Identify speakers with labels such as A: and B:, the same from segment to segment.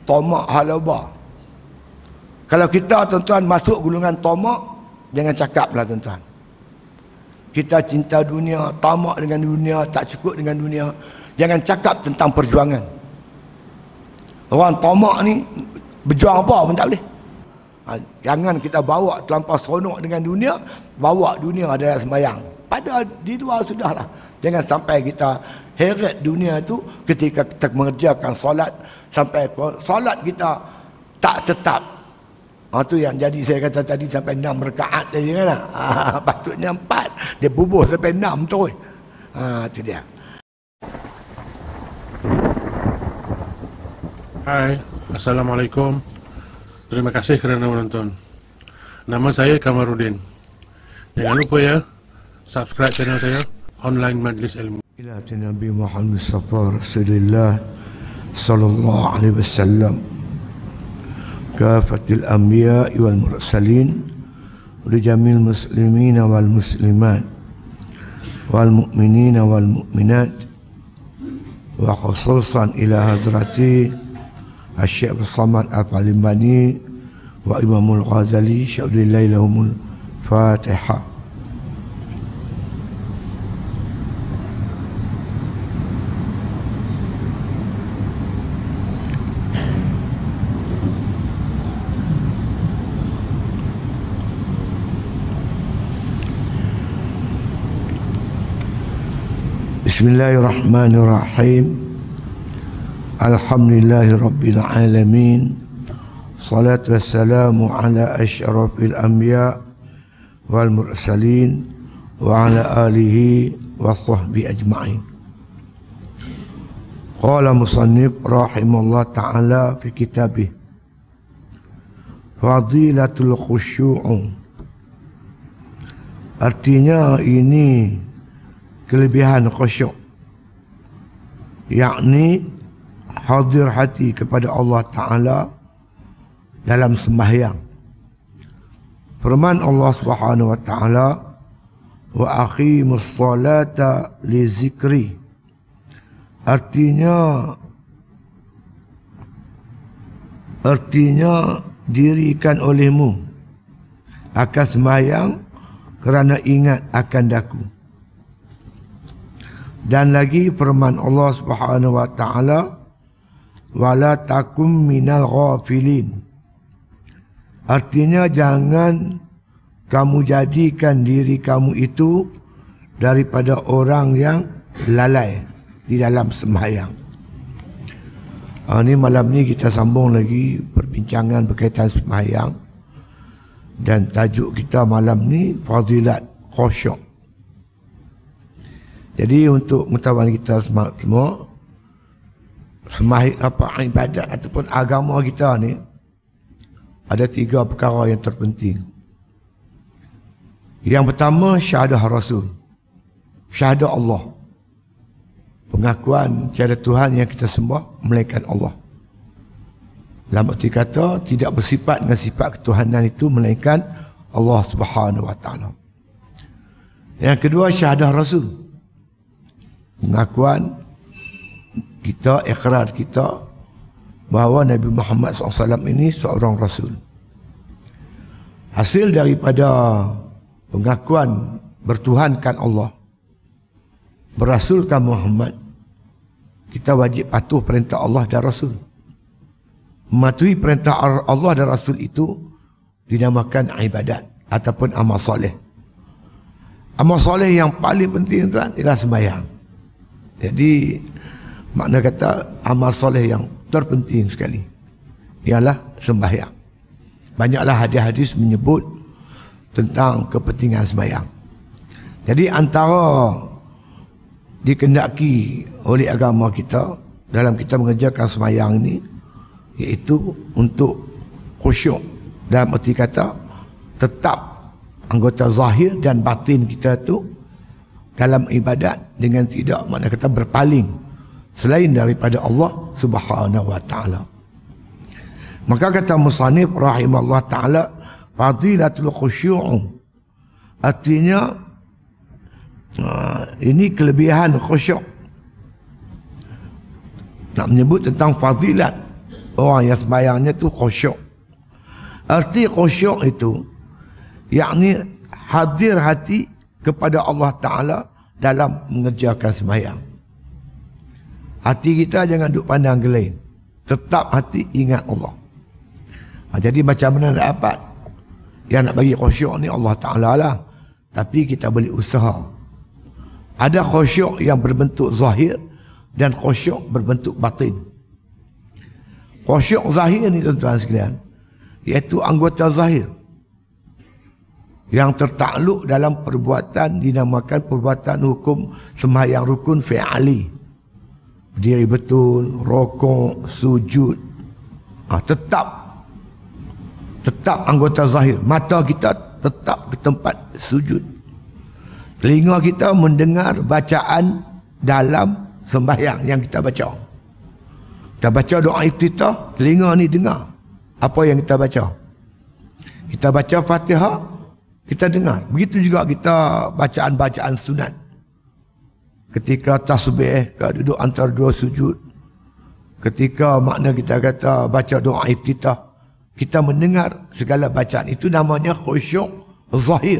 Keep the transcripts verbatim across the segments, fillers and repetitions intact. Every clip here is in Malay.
A: tomak halaba. Kalau kita tuan-tuan masuk golongan tomak, jangan cakaplah tuan-tuan. Kita cinta dunia, tamak dengan dunia, tak cukup dengan dunia. Jangan cakap tentang perjuangan. Orang tamak ni berjuang apa pun tak boleh. Ha, jangan kita bawa terlampau seronok dengan dunia, bawa dunia dalam sembahyang. Pada di luar sudahlah. Jangan sampai kita heret dunia itu ketika kita mengerjakan solat, sampai solat kita tak tetap. Ha, tu yang jadi saya kata tadi sampai enam rakaat tadi kan. Ha, patutnya empat. Dia bubuh sampai enam tu. Ha, tu dia.
B: Hai, Assalamualaikum. Terima kasih kerana menonton. Nama saya Kamarudin. Jangan lupa ya, subscribe channel saya, Online Majlis Ilmu.
C: Ila Nabi Muhammad Mustafa Rasulullah sallallahu alaihi wasallam. Kafatil anbiya wal mursalin wa jamil muslimin wal muslimat wal mu'minin wal mu'minat wa khususan ila hadrati Asy-Syaikh Samad Al-Palimbani wa Imamul Ghazali syaulillahi lahumul Fatihah. Bismillahirrahmanirrahim. Alhamdulillahi Rabbil Alamin. Salatu wassalamu ala asyrafil anbiya wal mursalin wa ala alihi wa sahbihi ajma'in. Qala musannif rahimahullah ta'ala fi kitabih Fadilatul Khusyu'u. Artinya ini kelebihan khusyuk, yakni hadir hati kepada Allah Ta'ala dalam sembahyang. Firman Allah Subhanahu wa Ta'ala, wa aqimus salata li zikri. Artinya artinya dirikan olehmu akan sembahyang kerana ingat akan daku. Dan lagi firman Allah Subhanahu wa Ta'ala, wala takum minal ghafilin. Artinya jangan kamu jadikan diri kamu itu daripada orang yang lalai di dalam sembahyang. Ha, ni malam ni kita sambung lagi perbincangan berkaitan sembahyang, dan tajuk kita malam ni fadilat khusyuk. Jadi untuk pengetahuan kita semua, sembahyang apa ibadat ataupun agama kita ni ada tiga perkara yang terpenting. Yang pertama, syahadah Rasul, syahadah Allah, pengakuan tiada Tuhan yang kita sembah melainkan Allah. Dalam arti kata tidak bersifat dengan sifat ketuhanan itu melainkan Allah Subhanahu wa Ta'ala. Yang kedua, syahadah Rasul, pengakuan kita, ikrar kita bahawa Nabi Muhammad sallallahu alaihi wasallam ini seorang Rasul. Hasil daripada pengakuan bertuhankan Allah, berasulkan Muhammad, kita wajib patuh perintah Allah dan Rasul. Mematuhi perintah Allah dan Rasul itu dinamakan ibadat ataupun amal soleh. Amal soleh yang paling penting tuan ialah sembahyang. Jadi makna kata amal soleh yang terpenting sekali ialah sembahyang. Banyaklah hadis-hadis menyebut tentang kepentingan sembahyang. Jadi antara dikendaki oleh agama kita dalam kita mengerjakan sembahyang ini, iaitu untuk khusyuk, dalam arti kata tetap anggota zahir dan batin kita tu dalam ibadat dengan tidak makna kata berpaling selain daripada Allah Subhanahu wa Ta'ala. Maka kata musannif rahimahullah ta'ala, fadilatul khusyu'u, artinya uh, ini kelebihan khusyuk. Nak menyebut tentang fadilat orang yang sembahyangnya tu khusyuk. Arti khusyuk itu yakni hadir hati kepada Allah Ta'ala dalam mengerjakan sembahyang. Hati kita jangan duk pandang ke lain, tetap hati ingat Allah. Ha, jadi macam mana nak dapat? Yang nak bagi khusyuk ni Allah Ta'ala lah, tapi kita boleh usaha. Ada khusyuk yang berbentuk zahir dan khusyuk berbentuk batin. Khusyuk zahir ni tuan-tuan sekalian, iaitu anggota zahir yang tertakluk dalam perbuatan dinamakan perbuatan hukum sembahyang rukun fi'ali. Berdiri betul, rokok, sujud. Ha, tetap tetap anggota zahir. Mata kita tetap ke tempat sujud. Telinga kita mendengar bacaan dalam sembahyang yang kita baca. Kita baca doa iftitah, telinga ni dengar apa yang kita baca. Kita baca Fatihah, kita dengar. Begitu juga kita bacaan-bacaan sunat. Ketika tasbih, kita duduk antara dua sujud. Ketika makna kita kata baca doa iftitah, kita mendengar segala bacaan. Itu namanya khusyuk zahir.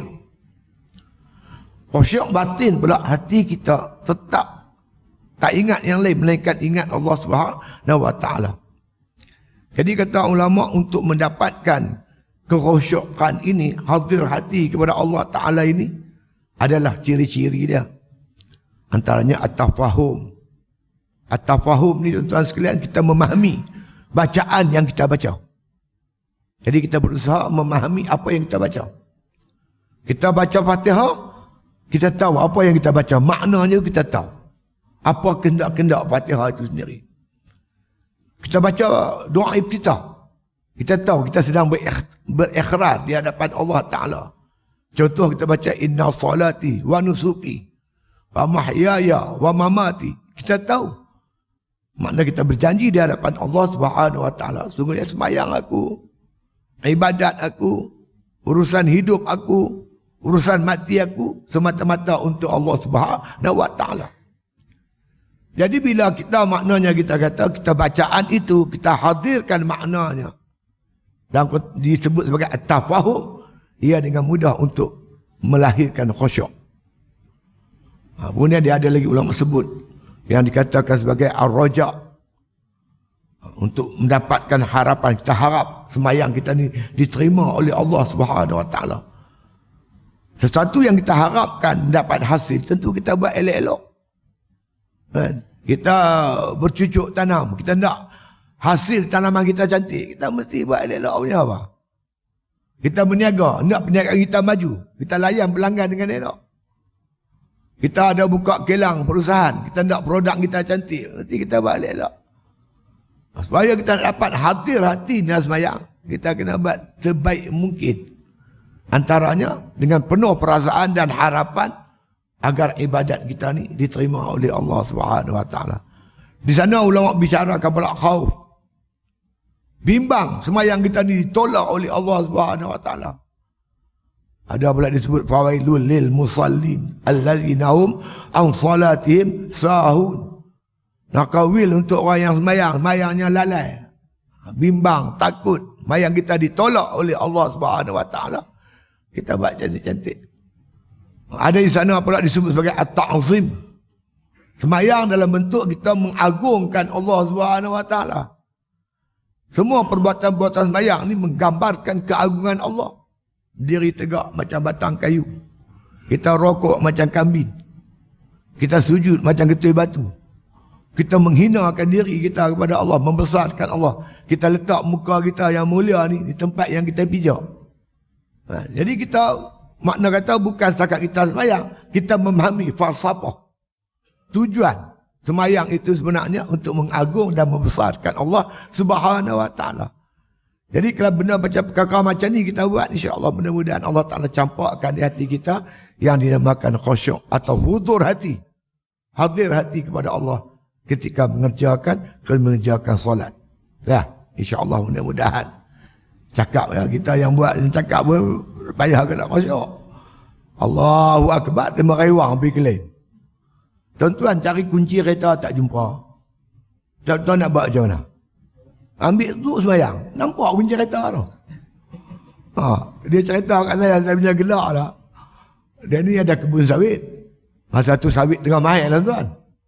C: Khusyuk batin pula, hati kita tetap tak ingat yang lain melainkan ingat Allah Subhanahu wa taala. Jadi kata ulama, untuk mendapatkan kekhusyukan ini, hadir hati kepada Allah Ta'ala ini, adalah ciri-ciri dia. Antaranya at-tafahum. At-tafahum ni tuan-tuan sekalian, kita memahami bacaan yang kita baca. Jadi kita berusaha memahami apa yang kita baca. Kita baca Fatihah, kita tahu apa yang kita baca, maknanya kita tahu. Apa kehendak-kehendak Fatihah itu sendiri. Kita baca doa iftitah, kita tahu kita sedang berikhrar di hadapan Allah Ta'ala. Contoh kita baca inna salati wa nusuki wa mahyaya wa mamati. Kita tahu makna kita berjanji di hadapan Allah Subhanahu wa taala, sungguhnya sembahyang aku, ibadat aku, urusan hidup aku, urusan mati aku semata-mata untuk Allah Subhanahu wa taala. Jadi bila kita maknanya kita kata, kita bacaan itu kita hadirkan maknanya dan disebut sebagai at-tafahum, ia dengan mudah untuk melahirkan khusyuk. Ha, kemudian dia ada lagi ulama sebut yang dikatakan sebagai ar-raja. Untuk mendapatkan harapan, kita harap sembahyang kita ni diterima oleh Allah Subhanahu wa taala. Sesuatu yang kita harapkan mendapat hasil, tentu kita buat elok-elok. Kan? Kita bercucuk tanam, kita nak hasil tanaman kita cantik, kita mesti buat elok-elok punya apa? Kita berniaga, nak perniagaan kita maju, kita layan pelanggan dengan elok. Kita ada buka kilang perusahaan, kita nak produk kita cantik, mesti kita buat elok-elok. Supaya kita dapat hadir hati dalam sembahyang, kita kena buat sebaik mungkin. Antaranya dengan penuh perasaan dan harapan agar ibadat kita ni diterima oleh Allah Subhanahu wa taala. Di sana ulama bicara kepada khauf. Bimbang sembahyang kita ni ditolak oleh Allah Subhanahu wa taala. Ada pula disebut fawailul lil musallin allazina hum an salatihim sahun. Nakawil untuk orang yang sembahyang, sembahyangnya lalai. Bimbang, takut sembahyang kita ditolak oleh Allah Subhanahu wa taala. Kita buat cantik-cantik. Ada di sana pula disebut sebagai at-ta'zim. Sembahyang dalam bentuk kita mengagungkan Allah Subhanahu wa taala. Semua perbuatan-perbuatan sembahyang ni menggambarkan keagungan Allah. Diri tegak macam batang kayu. Kita rokok macam kambing. Kita sujud macam getui batu. Kita menghinakan diri kita kepada Allah, membesarkan Allah. Kita letak muka kita yang mulia ni di tempat yang kita pijak. Ha, jadi kita, makna kata bukan setakat kita sembahyang, kita memahami falsafah. Tujuan sembahyang itu sebenarnya untuk mengagung dan membesarkan Allah Subhanahu wa taala. Jadi kalau benda macam perkara macam ni kita buat, insya-Allah mudah-mudahan Allah Taala campakkan di hati kita yang dinamakan khusyuk atau hudur hati. Hadir hati kepada Allah ketika mengerjakan mengerjakan solat. Ya, insya-Allah mudah-mudahan. Cakap ya, kita yang buat yang cakap pun payah ke nak khusyuk. Allahu akbar, dia merewang pergi ke lain. Tuan-tuan cari kunci kereta tak jumpa. Tuan-tuan nak buat macam mana? Ambil tu sembahyang. Nampak aku punya cerita tu. Ha, dia cerita kat saya, saya punya gelak lah. Dia ni ada kebun sawit. Masa tu sawit tengah mahal lah tuan.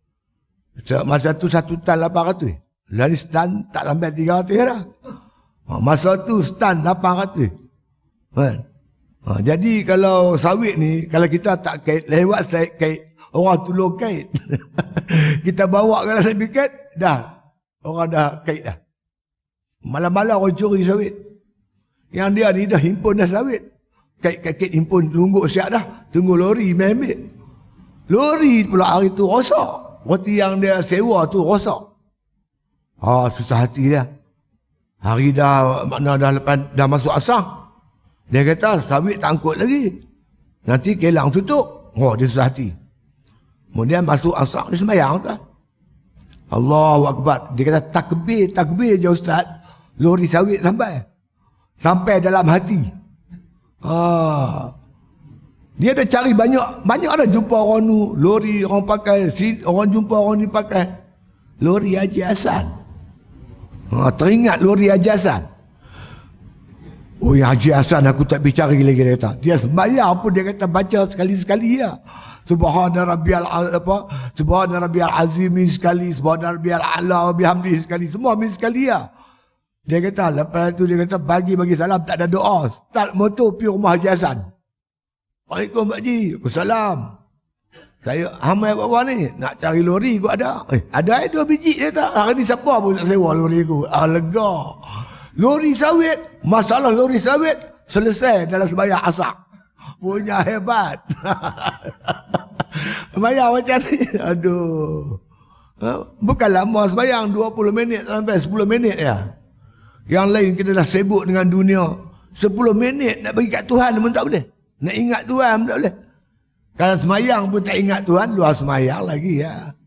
C: Masa tu satu tan lapan ratus. Lalu stan tak sampai tiga ratus dah. Ha, masa tu stan lapan ratus. Kan? Ha, jadi kalau sawit ni, kalau kita tak kait, lewat saya kait, orang tolong kait. Kita bawa kalau saya kait, dah. Orang dah kait dah. Malam-malam orang curi sawit. Yang dia ni dah himpun dah sawit. Kait-kait himpun, lungguk siap dah. Tunggu lori main ambil. Lori pula hari tu rosak. Roti yang dia sewa tu rosak. Ah, susah hati dia. Hari dah, makna dah lepas, dah masuk asar. Dia kata, sawit tak angkut lagi. Nanti kelang tutup. Oh, dia susah hati. Kemudian masuk asar, dia sembahyang tak? Allahu Akbar. Dia kata, takbir, takbir je Ustaz. Lori sawit sampai. Sampai dalam hati. Ah. Dia dah cari banyak. Banyak ada jumpa orang nu. Lori orang pakai. Orang jumpa orang ni pakai. Lori Haji Hassan. Ah, teringat lori Haji Hassan. Oh, yang Haji Hassan aku tak bicara lagi, dia kata. Dia sembahyang pun dia kata baca sekali-sekali ya. Subhana rabbiyal apa? Subhana rabbiyal azim sekali, subhana rabbiyal a'la wa bihamdihi sekali. Semua min sekali ya. Dia kata lepas tu dia kata bagi-bagi salam tak ada doa. Start motor pergi rumah Haji Hassan. Assalamualaikum Pak Haji. Waalaikumsalam. Saya hamai bawah ni nak cari lori aku ada. Eh, ada eh dua biji dia tak. Hari ni siapa pun nak sewa lori aku. Ah, lega. Lori sawit, masalah lori sawit selesai dalam sembahyang asar. Punya hebat. Sembahyang macam ni. Aduh. Bukan lama sembahyang dua puluh minit sampai sepuluh minit ya. Yang lain kita dah sibuk dengan dunia. sepuluh minit nak bagi kat Tuhan pun tak boleh. Nak ingat Tuhan pun tak boleh. Kalau sembahyang pun tak ingat Tuhan, luar sembahyang lagi ya.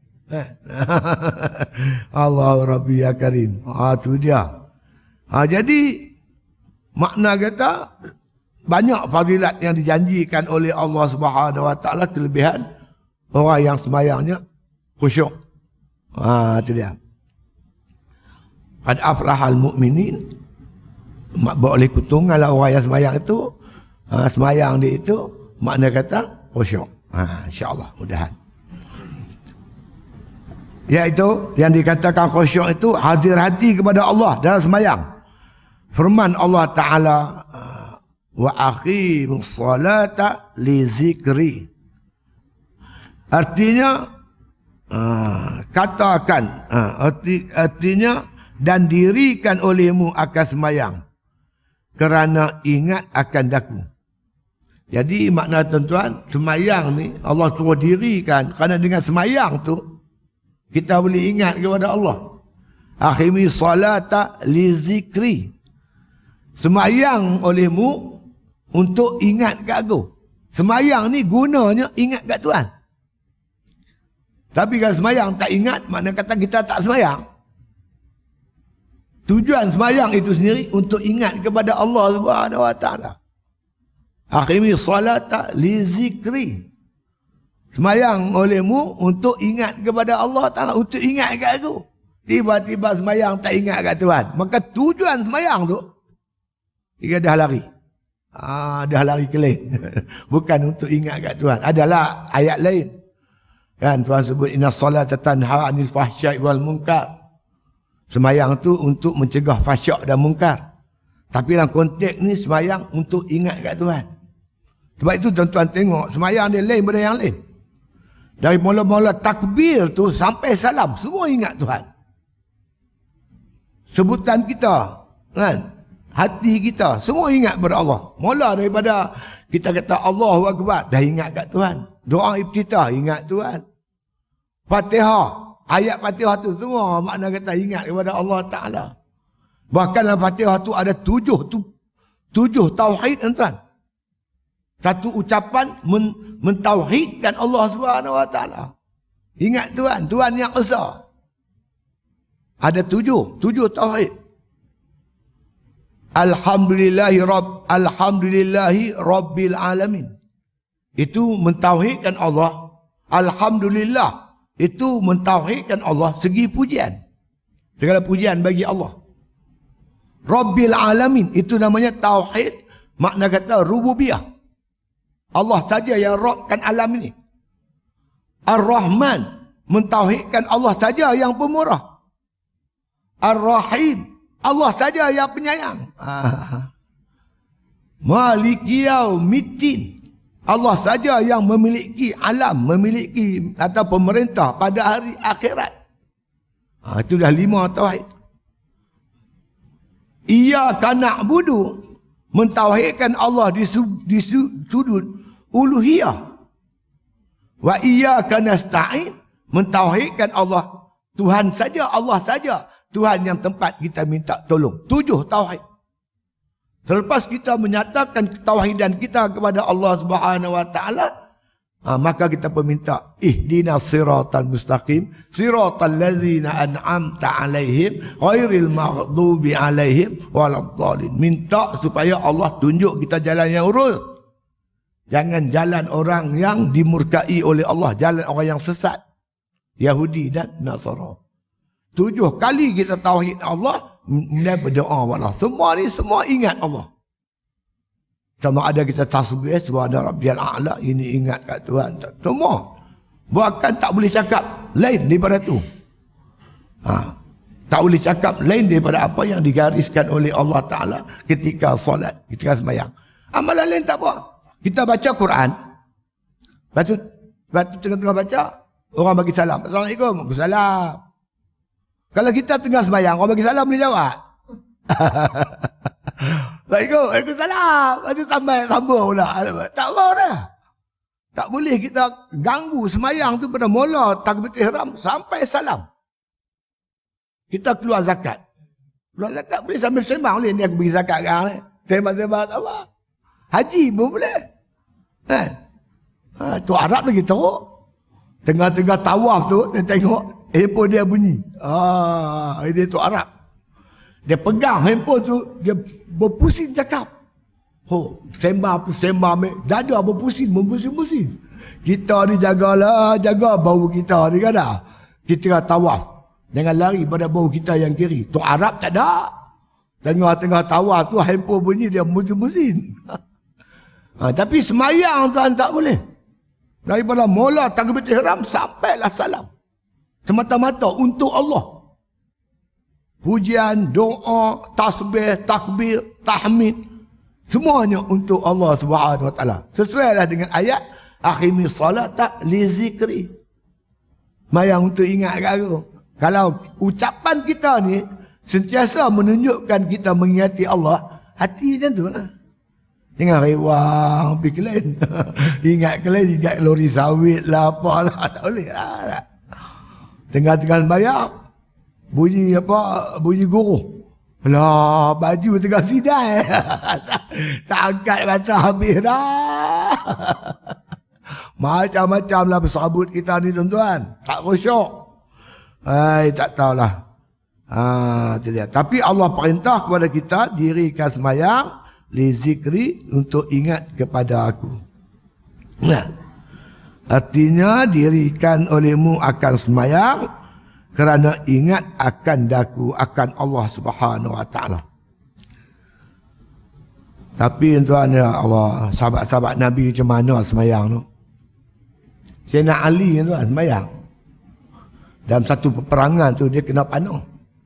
C: Allah Rabbi ya Karim. Ah, tu dia. Ha, jadi makna kata banyak fadilat yang dijanjikan oleh Allah Subhanahu Wa Taala, kelebihan orang yang sembahyangnya khusyuk. Ha, itu dia. Qad aflahal mu'minin. Boleh kutunganlah orang yang sembahyang itu. Ha, sembahyang dia itu makna kata khusyuk. Ha, insya-Allah mudahan. Iaitu yang dikatakan khusyuk itu hadir hati kepada Allah dalam sembahyang. Firman Allah Ta'ala, wa aqimus salata li zikri. Artinya, uh, katakan, uh, arti, artinya, dan dirikan olehmu akan sembahyang, kerana ingat akan daku. Jadi makna tuan-tuan, sembahyang ni Allah suruh dirikan, kerana dengan sembahyang tu, kita boleh ingat kepada Allah. Aqimus salata li zikri. Sembahyang olehmu untuk ingat kat aku. Sembahyang ni gunanya ingat kat Tuhan. Tapi kalau sembahyang tak ingat, makna kata kita tak sembahyang. Tujuan sembahyang itu sendiri untuk ingat kepada Allah Subhanahu Wa Taala. Aqimis salata li zikri. Sembahyang olehmu untuk ingat kepada Allah Taala, untuk ingat kat aku. Tiba-tiba sembahyang tak ingat kat Tuhan. Maka tujuan sembahyang tu dia dah lari. Ah, dah lari ke lain. Bukan untuk ingat kat Tuhan. Adalah ayat lain. Kan Tuhan sebut inna salata tanha 'anil fahsya'i wal munkar. Sembahyang tu untuk mencegah fahsyak dan munkar. Tapi dalam konteks ni sembahyang untuk ingat kat Tuhan. Sebab itu tuan-tuan tengok sembahyang dia lain daripada yang lain. Dari mula-mula takbir tu sampai salam semua ingat Tuhan. Sebutan kita, kan? Hati kita semua ingat kepada Allah. Mula daripada kita kata Allahu Akbar, dah ingat kat Tuhan. Doa iftitah ingat Tuhan. Fatihah, ayat Fatihah tu semua makna kata ingat kepada Allah Ta'ala. Bahkan dalam Fatihah tu ada tujuh tu, tujuh tauhid tuan. Satu ucapan men, mentauhidkan Allah Subhanahu Wa Ta'ala. Ingat Tuhan, Tuhan yang esa. Ada tujuh, tujuh tauhid. Alhamdulillahi Rabb, Alhamdulillahi Rabbil Alamin. Itu mentauhidkan Allah. Alhamdulillah. Itu mentauhidkan Allah segi pujian. Segala pujian bagi Allah. Rabbil alamin, itu namanya tauhid, makna kata rububiyah. Allah saja yang Rabbkan alam ini. Ar-Rahman, mentauhidkan Allah saja yang pemurah. Ar-Rahim, Allah saja yang penyayang. Ah. Maliki yaumiddin, Allah saja yang memiliki alam, memiliki atau pemerintah pada hari akhirat. Ah, itu dah lima tauhid. Iyyaka na'budu, mentauhidkan Allah di, di sudut uluhiyah. Wa iyyaka nasta'in, mentauhidkan Allah Tuhan saja, Allah saja Tuhan yang tempat kita minta tolong. Tujuh tauhid. Selepas kita menyatakan ketauhidan kita kepada Allah Subhanahu wa taala, ha, maka kita meminta ihdinas siratal mustaqim, siratal ladzina an'amta alaihim ghairil maghdubi alaihim waladdallin. Minta supaya Allah tunjuk kita jalan yang lurus. Jangan jalan orang yang dimurkai oleh Allah, jalan orang yang sesat, Yahudi dan Nasara. Tujuh kali kita tauhid Allah, kemudian berdoa Allah. Semua ni semua ingat Allah. Sama ada kita tasbih, subhana rabbiyal a'la, ini ingat kat Tuhan. Semua. Bahkan tak boleh cakap lain daripada tu. Ha. Tak boleh cakap lain daripada apa yang digariskan oleh Allah Ta'ala ketika solat, ketika sembahyang. Amalan lain tak apa. Kita baca Quran. Lepas tu, lepas tu tengah-tengah baca, orang bagi salam. Assalamualaikum. Waalaikumsalam. Kalau kita tengah sembahyang, orang bagi salam boleh jawab. Assalamualaikum. Waalaikumsalam. Lepas tu sampai sambung pula. Tak apa dah. Tak boleh kita ganggu sembahyang tu pada mula takbir ihram sampai salam. Kita keluar zakat. Keluar zakat boleh sambil sembang boleh. Ni aku bagi zakat sekarang ni. Sembang-sembang tak apa. Haji pun boleh. Kan? Ha, tu Arab lagi teruk. Tengah-tengah tawaf tu, dia tengok handphone dia bunyi. Ah, dia tu Arab. Dia pegang handphone tu, dia berpusing cakap. Oh, sembah pun sembah, dada berpusing, berpusing-pusing. Kita ni jagalah, jaga bau kita ni kan dah. Kita tawaf. Jangan lari pada bau kita yang kiri. Tu Arab tak ada. Tengah-tengah tawaf tu handphone bunyi, dia berpusing-pusing. Ha, tapi semayang tuan tak boleh. Daripada mula takbir ihram sampailah salam. Semata-mata untuk Allah. Pujian, doa, tasbih, takbir, tahmid, semuanya untuk Allah Subhanahu wa taala. Sesuailah dengan ayat akhimis salata li zikri. Mayang untuk ingat kat aku. Kalau ucapan kita ni sentiasa menunjukkan kita mengingati Allah, hati macam tu lah. Jangan rewang pergi kelain. Ingat kelain, ingat lori sawit lah, apalah. Tak boleh lah. Tengah-tengah sembahyang, bunyi apa? Bunyi guru. Alah, baju tengah sidai. Tak angkat baca habis dah. Macam-macam lah bersabut kita ni tuan-tuan. Tak khusyuk. Hai, tak tahulah. Ha, itu dia. Tapi Allah perintah kepada kita dirikan sembahyang li zikri, untuk ingat kepada aku. Nah, artinya dirikan olehmu akan sembahyang kerana ingat akan daku, akan Allah Subhanahu wa taala. Tapi tuan ya Allah, sahabat-sahabat Nabi macam mana sembahyang tu? Sayyidina Ali tuan sembahyang. Dalam satu peperangan tu dia kena panah.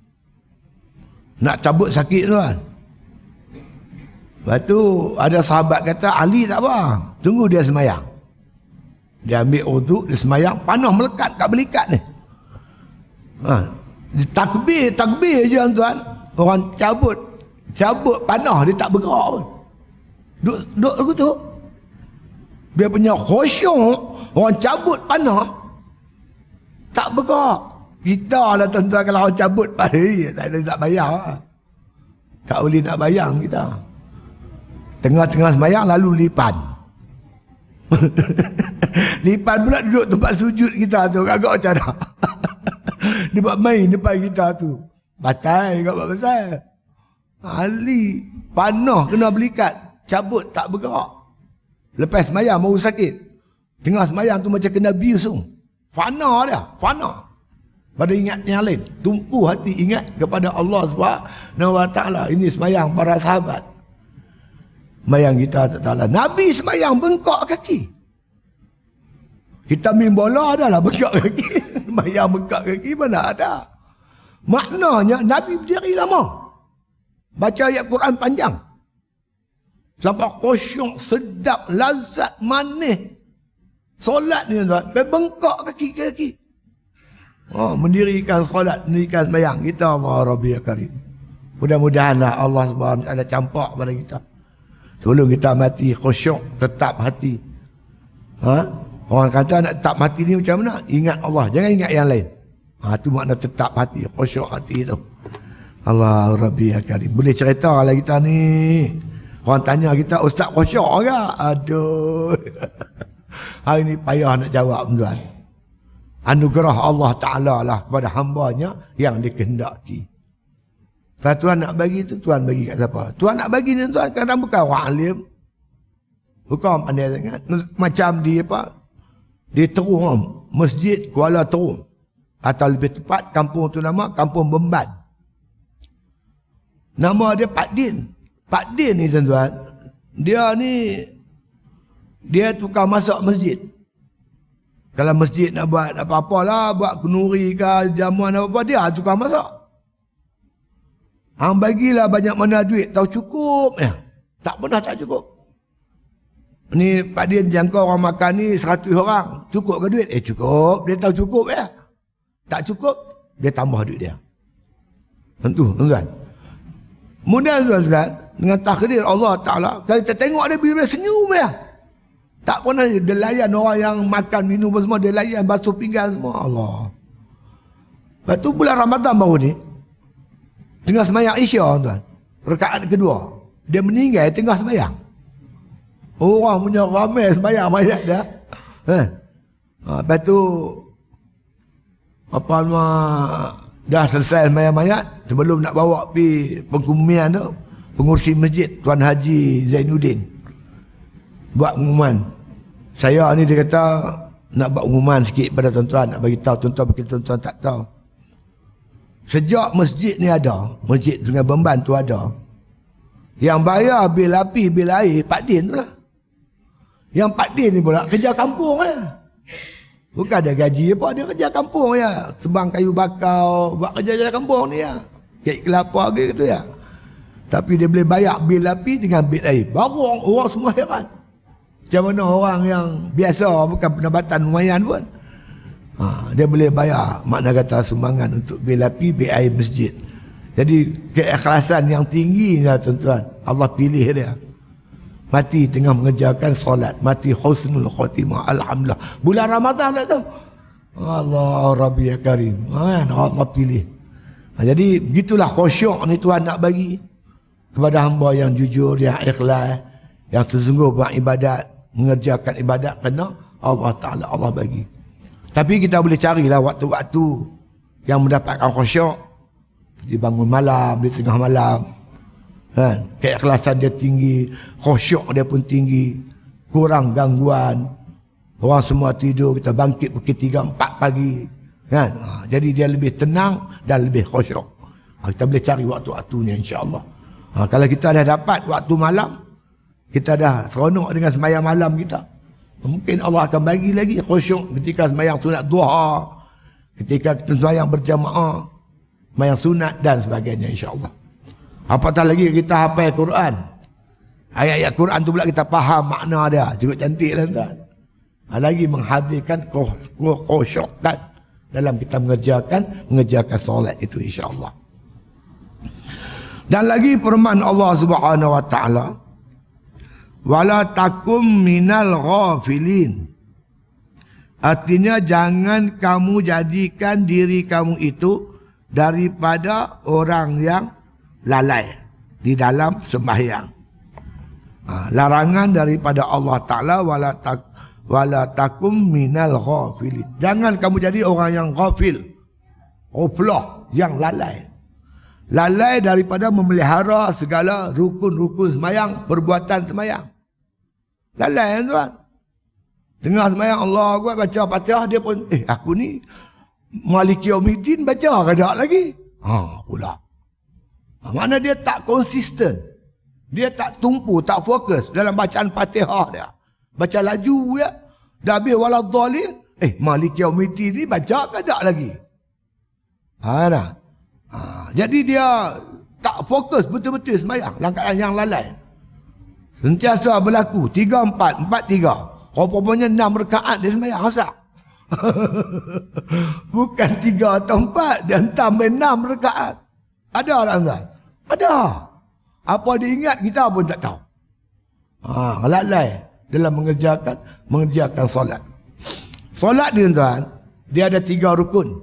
C: Nak cabut sakit tuan. Lepas tu ada sahabat kata Ali tak apa, tunggu dia semayang. Dia ambil uduk, dia semayang, panah melekat kat belikat ni. Ha, takbir, takbir je tuan. Orang cabut, cabut panah dia tak bergerak pun. Duk, duk aku tu. Dia punya khusyuk, orang cabut panah tak bergerak. Kita lah tuan-tuan kalau orang cabut panah, tak ada nak bayar lah. Tak boleh nak bayang kita. Tengah-tengah sembahyang lalu lipan. Lipan pula duduk tempat sujud kita tu. Agak macam mana? Dia buat main depan kita tu. Batai kat buat pasal. Ali panah kena belikat. Cabut tak bergerak. Lepas sembahyang baru sakit. Tengah sembahyang tu macam kena bius tu. Fana dia. Fana. pada ingat yang lain. Tumpu hati ingat kepada Allah Subhanahu Wa Taala. Ini sembahyang para sahabat. Sembahyang kita Taala. Nabi sembahyang bengkok kaki. Kita main bola adalah bengkok kaki. Sembahyang bengkok kaki mana ada. Maknanya Nabi berdiri lama. Baca ayat Quran panjang. Sampai khusyuk, sedap, lazat, manis. Solat ni tuan, bengkok kaki-kaki. Oh, mendirikan solat, mendirikan sembahyang kita, Allah Rabbi Karim. Mudah-mudahanlah Allah Subhanahu Wa Taala campak pada kita. Sebelum kita mati khusyuk, tetap hati. Ha? Orang kata nak tetap hati ni macam mana? Ingat Allah, jangan ingat yang lain. Ha, tu makna tetap hati, khusyuk hati tu. Allah Rabbi Karim. Boleh cerita kalau kita ni. Orang tanya kita, Ustaz khusyuk ke? Aduh. Hari ni payah nak jawab tuan. Anugerah Allah Ta'ala lah kepada hambanya yang dikehendaki. Kalau Tuhan nak bagi tu, Tuhan bagi kat siapa? Tuhan nak bagi ni tuan, kadang bukan orang alim. Bukan orang pandai sangat. Macam di apa? Di Terung, Masjid Kuala Terung. Atau lebih tepat, kampung tu nama Kampung Bemban. Nama dia Pak Din. Pak Din ni tuan-tuan, dia ni, dia tukang masak masjid. Kalau masjid nak buat apa-apa lah, buat kenuri ke, jamuan apa-apa, dia tukang masak. Hang bagilah banyak mana duit, tahu cukup ya. Tak pernah tak cukup. Ni Pak Din jangka orang makan ni seratus orang. Cukup ke duit? Eh cukup. Dia tahu cukup ya. Tak cukup, dia tambah duit dia. Tentu, tuan-tuan. Mudah tuan-tuan, dengan takdir Allah Ta'ala, kalau kita tengok dia bila senyum ya. Tak pernah dia layan orang yang makan, minum semua, dia layan basuh pinggan semua. Allah. Lepas tu bulan Ramadan baru ni, tengah sembahyang Isya tuan, rakaat kedua, dia meninggal tengah sembahyang. Orang punya ramai sembahyang mayat dia. Eh. Ha, lepas tu, apa nama, dah selesai sembahyang mayat, sebelum nak bawa pergi pengumuman tu, pengurusi masjid Tuan Haji Zainuddin buat pengumuman. Saya ni dia kata nak buat pengumuman sikit pada tuan-tuan, nak bagi tahu tuan-tuan, bagi tuan-tuan tak tahu. Sejak masjid ni ada, masjid Sungai Bemban tu ada, yang bayar bil api, bil air Pak Din tu lah. Yang Pak Din ni pula kerja kampung ya. Bukan ada gaji apa, dia kerja kampung ya. Sebang kayu bakau, buat kerja-kerja kampung ni ya. Kek kelapa gitu ya. Tapi dia boleh bayar bil api dengan bil air. Baru orang, orang semua heran. Macam mana orang yang biasa, bukan pendapatan lumayan pun. Ha, dia boleh bayar, makna kata sumbangan untuk bil api, bil air masjid. Jadi keikhlasan yang tinggi lah tuan-tuan. Allah pilih dia. Mati tengah mengerjakan solat. Mati husnul khotimah. Alhamdulillah. Bulan Ramadan tak tahu. Allah Rabbi Karim. Ha, Allah pilih. Ha, jadi begitulah khusyuk ni Tuhan nak bagi kepada hamba yang jujur, yang ikhlas, yang sesungguh buat ibadat, mengerjakan ibadat kerana Allah Ta'ala, Allah bagi. Tapi kita boleh carilah waktu-waktu yang mendapatkan khusyuk. Di bangun malam, di tengah malam. Kan? Keikhlasan dia tinggi, khusyuk dia pun tinggi, kurang gangguan. Orang semua tidur, kita bangkit pukul tiga, empat pagi. Kan? Ha, jadi dia lebih tenang dan lebih khusyuk. Ha, kita boleh cari waktu-waktu ni insya-Allah. Ha, kalau kita dah dapat waktu malam, kita dah seronok dengan sembahyang malam kita, mungkin Allah akan bagi lagi khusyuk ketika sembahyang sunat duha, ketika kita sembahyang berjamaah, sembahyang sunat dan sebagainya insya-Allah. Apatah lagi kita hafal Quran, ayat-ayat Quran tu pula kita faham makna dia, cukup cantik lah tuan. Ha, lagi menghadirkan khusyuk kan dalam kita mengerjakan mengerjakan solat itu insya-Allah. Dan lagi firman Allah Subhanahu Wa Taala, wala takum minal ghafilin. Artinya jangan kamu jadikan diri kamu itu daripada orang yang lalai di dalam sembahyang. Ha, larangan daripada Allah Ta'ala, wala, tak, wala takum minal ghafilin. Jangan kamu jadi orang yang ghafil, ghaflah, yang lalai. Lalai daripada memelihara segala rukun-rukun sembahyang, perbuatan sembahyang. Lalai tuan. Tengah sembahyang Allah Akbar, baca Fatihah, dia pun eh aku ni Maliki Yaumiddin baca ke tak lagi? Ha, pula. Ha, mana dia tak konsisten. Dia tak tumpu, tak fokus dalam bacaan Fatihah dia. Baca laju ya. Dah habis waladhdallin. Eh, Maliki Yaumiddin ni baca ke tak lagi? Ha, nah. Ha, jadi dia tak fokus betul-betul sembahyang. Langkah yang lalai. Sentiasa berlaku. Tiga, empat, empat, tiga. Rupanya enam rekaat dia sembahyang. Asal? Bukan tiga atau empat. Dia tambah enam rekaat. Ada tak tuan? Ada. Apa dia ingat kita pun tak tahu. Ha, lalai dalam mengerjakan mengerjakan solat. Solat ni tuan, dia ada tiga rukun.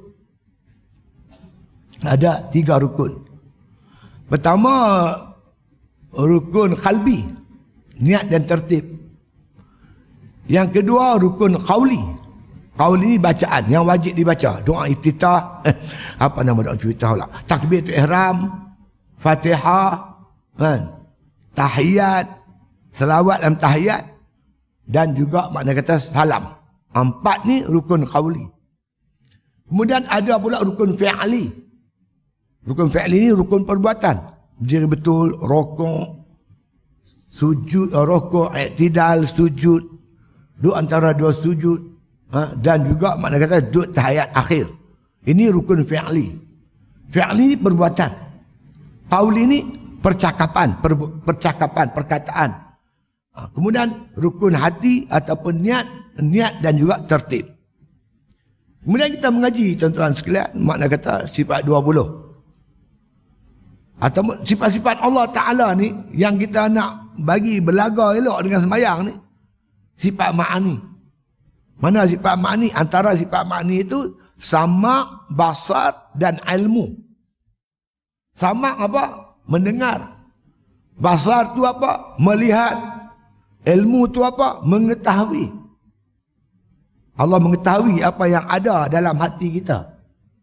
C: Ada tiga rukun. Pertama, rukun qalbi, niat dan tertib. Yang kedua, rukun qauli. Qauli ni bacaan yang wajib dibaca. Doa iftitah, eh, apa nama doa iftitah pula? Takbiratul ihram, Fatihah, kan? Tahiyat, selawat dalam tahiyat, dan juga makna kata salam. Empat ni rukun qauli. Kemudian ada pula rukun fi'li. Rukun fi'li ni rukun perbuatan. Berdiri betul, rokok, sujud, rokok, iktidal, sujud, duduk antara dua sujud, ha? Dan juga makna kata duduk tahiyat akhir. Ini rukun fi'li. Fi'li ni perbuatan. Qauli ni percakapan, per, percakapan, perkataan. Ha, kemudian rukun hati ataupun niat, niat dan juga tertib. Kemudian kita mengaji tuan-tuan sekalian, makna kata sifat dua puluh. Atau sifat-sifat Allah Ta'ala ni yang kita nak bagi berlaga elok dengan sembahyang ni, sifat ma'ani. Mana sifat ma'ani? Antara sifat ma'ani itu sama, basar dan ilmu. Sama apa? Mendengar. Basar tu apa? Melihat. Ilmu tu apa? Mengetahui. Allah mengetahui apa yang ada dalam hati kita.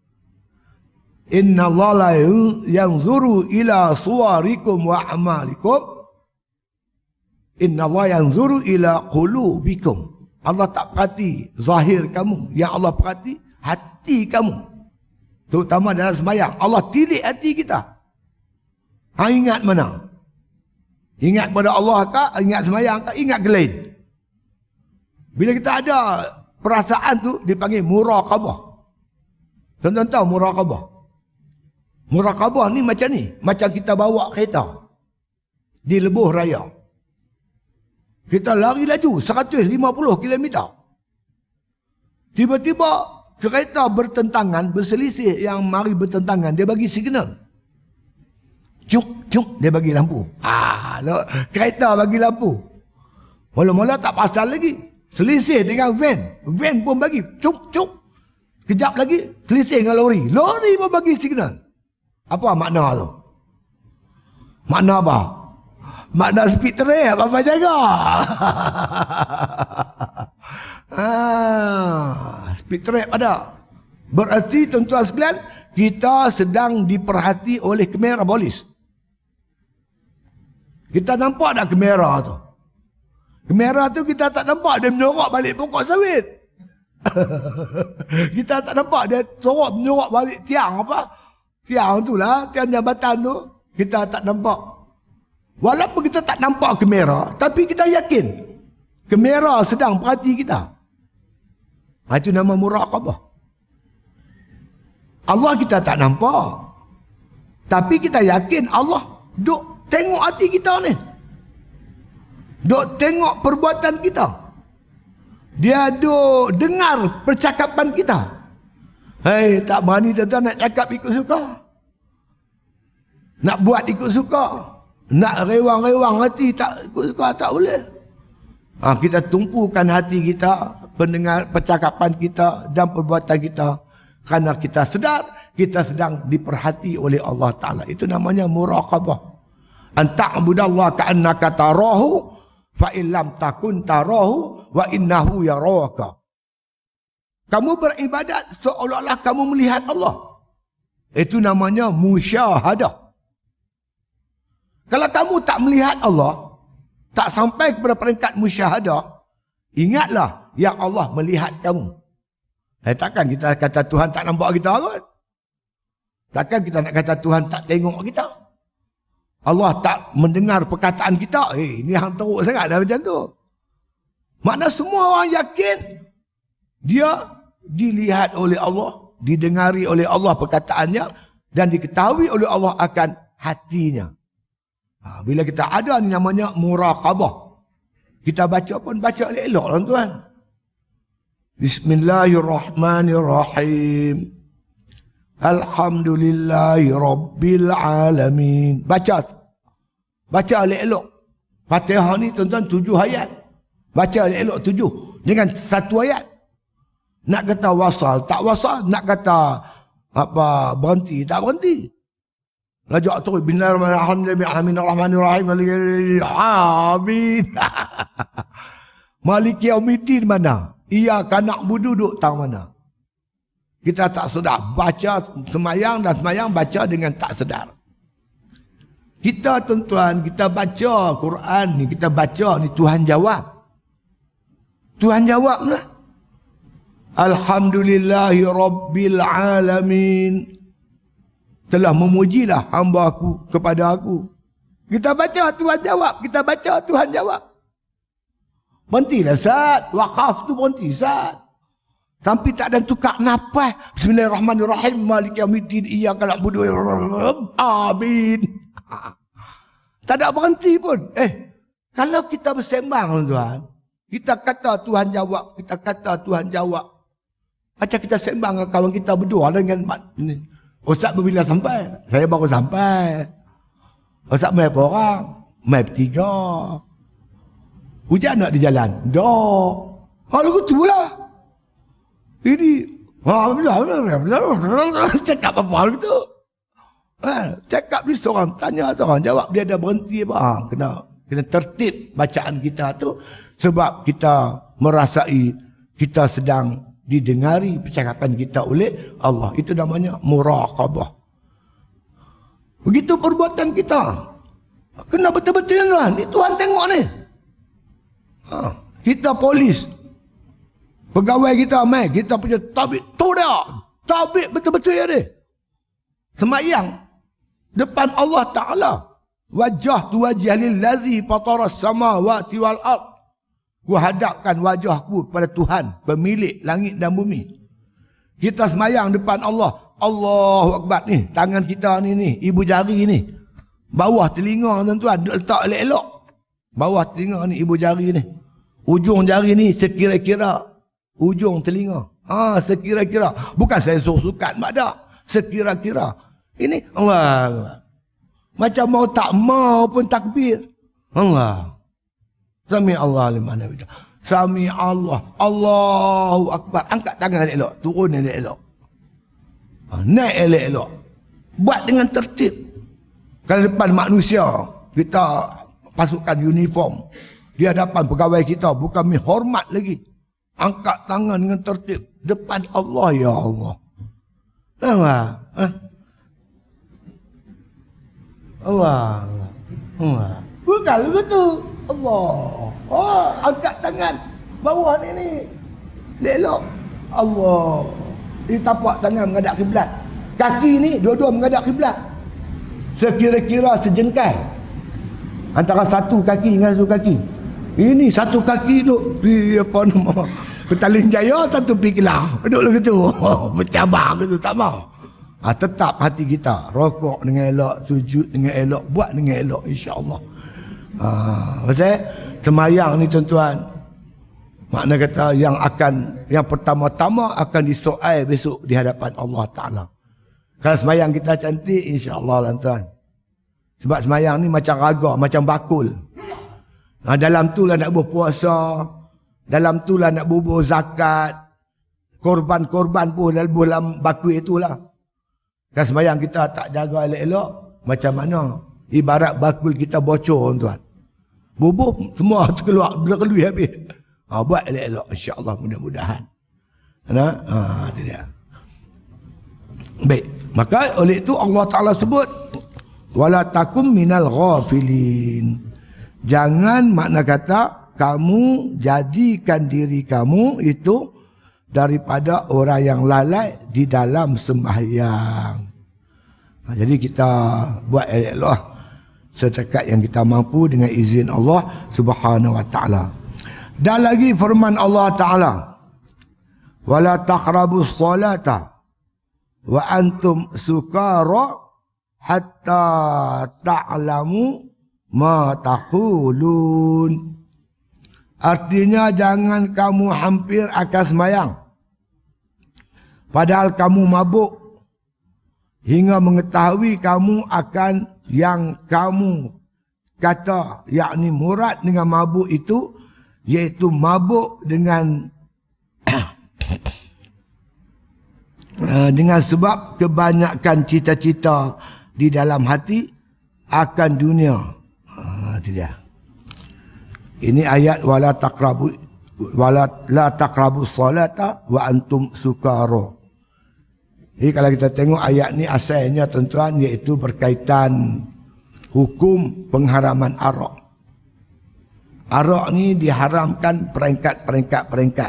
C: Inna Allah la yanzuru ila suwarikum wa amalikum. Inna Allah yanzuru ila qulubikum. Allah tak perhati zahir kamu. Yang Allah perhati hati kamu. Terutama dalam sembahyang. Allah tilik hati kita. Ha, ingat mana? Ingat pada Allah ke? Ingat sembahyang ke? Ingat ke lain? Bila kita ada perasaan tu dipanggil muraqabah. Tuan-tuan tahu muraqabah? Muraqabah ni macam ni. Macam kita bawa kereta di lebuh raya. Kita lari laju seratus lima puluh kilometer. Tiba-tiba kereta bertentangan, berselisih yang mari bertentangan. Dia bagi signal. Cuk, cuk, dia bagi lampu. Ah, lo, kereta bagi lampu. Mula-mula tak pasal lagi. Selisih dengan van. Van pun bagi. Cuk, cuk. Kejap lagi, selisih dengan lori. Lori pun bagi signal. Apa makna tu? Makna apa? Makna speed trap apa jaga? ah, speed trap ada. Berarti tuan-tuan sekalian, kita sedang diperhati oleh kamera polis. Kita nampak tak kamera tu? Kamera tu kita tak nampak dia menyorok balik pokok sawit. Kita tak nampak dia sorok menyorok balik tiang apa? Tiang tu lah, tiang jabatan tu. Kita tak nampak. Walaupun kita tak nampak kamera, tapi kita yakin kamera sedang perhati kita. Itu nama muraqabah. Allah kita tak nampak, tapi kita yakin Allah duk tengok hati kita ni. Duk tengok perbuatan kita. Dia duk dengar percakapan kita. Hei, tak berani tuan-tuan nak cakap ikut suka. Nak buat ikut suka. Nak rewang-rewang hati tak ikut suka, tak boleh. Ha, kita tumpukan hati kita, pendengar percakapan kita dan perbuatan kita. Kerana kita sedar, kita sedang diperhati oleh Allah Ta'ala. Itu namanya muraqabah. An ta'budallaha ka'annaka tarahu, fa in lam takun tarahu, wa innahu yaraka. Kamu beribadat seolah-olah kamu melihat Allah. Itu namanya musyahadah. Kalau kamu tak melihat Allah, tak sampai kepada peringkat musyahadah, ingatlah yang Allah melihat kamu. Eh, takkan kita kata Tuhan tak nampak kita kot. Takkan kita nak kata Tuhan tak tengok kita. Allah tak mendengar perkataan kita. Eh, ini yang teruk sangat dah macam tu. Makna semua orang yakin dia dilihat oleh Allah, didengari oleh Allah perkataannya, dan diketahui oleh Allah akan hatinya. Ha, bila kita ada ni namanya muraqabah. Kita baca pun baca elok-elok lah tuan. Bismillahirrahmanirrahim. Alhamdulillahi Rabbil Alamin. Baca. Baca elok-elok. Fatihah ni tuan-tuan tujuh ayat. Baca elok-elok tujuh. Dengan satu ayat. Nak kata wasal, tak wasal. Nak kata apa berhenti, tak berhenti. Lajak terus. Bismillahirrahmanirrahim. Amin. Maliki yaumiddin mana? Ia kanak budu duduk tang mana? Kita tak sedar. Baca semayang dan semayang baca dengan tak sedar. Kita tuan-tuan, kita baca Quran ni, kita baca ni Tuhan jawab. Tuhan jawab lah. Alhamdulillahi Rabbil Alamin. Telah memujilah hamba aku kepada aku. Kita baca Tuhan jawab. Kita baca Tuhan jawab. Berhentilah Ustaz. Wakaf tu berhenti Ustaz. Sampai tak ada tukar nafas. Bismillahirrahmanirrahim. Maliki yaumiddin. Iyyaka na'budu wa iyyaka. Amin. Tak ada berhenti pun. Eh, kalau kita bersembang tuan, kita kata Tuhan jawab, kita kata Tuhan jawab. Macam kita sembang dengan kawan kita berdua dengan ini. Ustaz bila sampai? Saya baru sampai. Ustaz mai berapa orang? Mai bertiga. Hujan nak di jalan? Dah. Kalau gitu lah. Ini, cakap apa gitu? Ha, cakap ni seorang tanya seorang jawab, dia dah berhenti apa? Ha, kena kena tertib bacaan kita tu sebab kita merasai kita sedang didengari percakapan kita oleh Allah. Itu namanya muraqabah. Begitu perbuatan kita. Kena betul-betul lah. Ni Tuhan tengok ni. Ha, kita polis. Pegawai kita mai, kita punya tabik tu dia. Tabik betul-betul ya dia. Semayang depan Allah Ta'ala. Wajah tu wajah lillazi fatara samawati wal ard. Ku hadapkan wajahku kepada Tuhan, pemilik langit dan bumi. Kita semayang depan Allah. Allahu Akbar ni, tangan kita ni ni, ibu jari ni. Bawah telinga tuan-tuan, letak elok-elok. Bawah telinga ni ibu jari ni. Ujung jari ni sekira-kira ujung telinga. Ah, ha, sekira-kira. Bukan saya suruh-sukat, mak dah. Sekira-kira. Ini Allah. Macam mau tak mau pun takbir. Allah. Sami Allah liman hamidah. Sami Allah. Allahu Akbar. Angkat tangan elok-elok. Turun elok-elok. Ha, naik elok-elok. Buat dengan tertib. Kalau depan manusia, kita pasukan uniform. Di hadapan pegawai kita, bukan menghormat lagi. Angkat tangan dengan tertib. Depan Allah, ya Allah. Allah. Ha? Allah. Allah. Bukan begitu. Allah. Oh, angkat tangan. Bawah ni ni. Elok. Allah. Ini tapak tangan menghadap kiblat. Kaki ni dua-dua menghadap kiblat. Sekira-kira sejengkal. Antara satu kaki dengan satu kaki. Ini satu kaki duk di apa nama Petaling Jaya, satu pergi Kelang. Duduk begitu. Oh, bercabar gitu, tak mau. Ha, tetap hati kita rokok dengan elok, sujud dengan elok, buat dengan elok, insya-Allah. Ha, pasal semayang ni tuan-tuan, makna kata yang akan yang pertama-tama akan disoal besok di hadapan Allah Taala. Kalau semayang kita cantik, insya-Allah tuan-tuan. Sebab semayang ni macam raga, macam bakul. Ha, dalam tu lah nak berpuasa, dalam tu lah nak bubur zakat, korban-korban pun dalam bakul itulah. Kalau semayang kita tak jaga elok-elok, macam mana? Ibarat bakul kita bocor tuan. Bubur semua terkeluar, berkelui habis. Ha, buat elok-elok, insya-Allah, mudah-mudahan. Nah, ha, itu dia. Baik, maka oleh itu Allah Taala sebut wala takum minal ghafilin. Jangan makna kata kamu jadikan diri kamu itu daripada orang yang lalai di dalam sembahyang. Ha, jadi kita buat elok-elok setakat yang kita mampu dengan izin Allah Subhanahu wa taala. Dan lagi firman Allah Taala, wala taqrabus salata wa antum sukara hatta ta'lamu ma taqulun. Artinya jangan kamu hampir akan sembahyang padahal kamu mabuk hingga mengetahui kamu akan yang kamu kata, yakni murad dengan mabuk itu iaitu mabuk dengan dengan sebab kebanyakan cita-cita di dalam hati akan dunia. Ha, itu dia. Ini ayat wala taqrabu wala la taqrabu salata wa antum sukara. Jadi kalau kita tengok ayat ni asalnya tuan-tuan iaitu berkaitan hukum pengharaman arak. Arak ni diharamkan peringkat-peringkat-peringkat.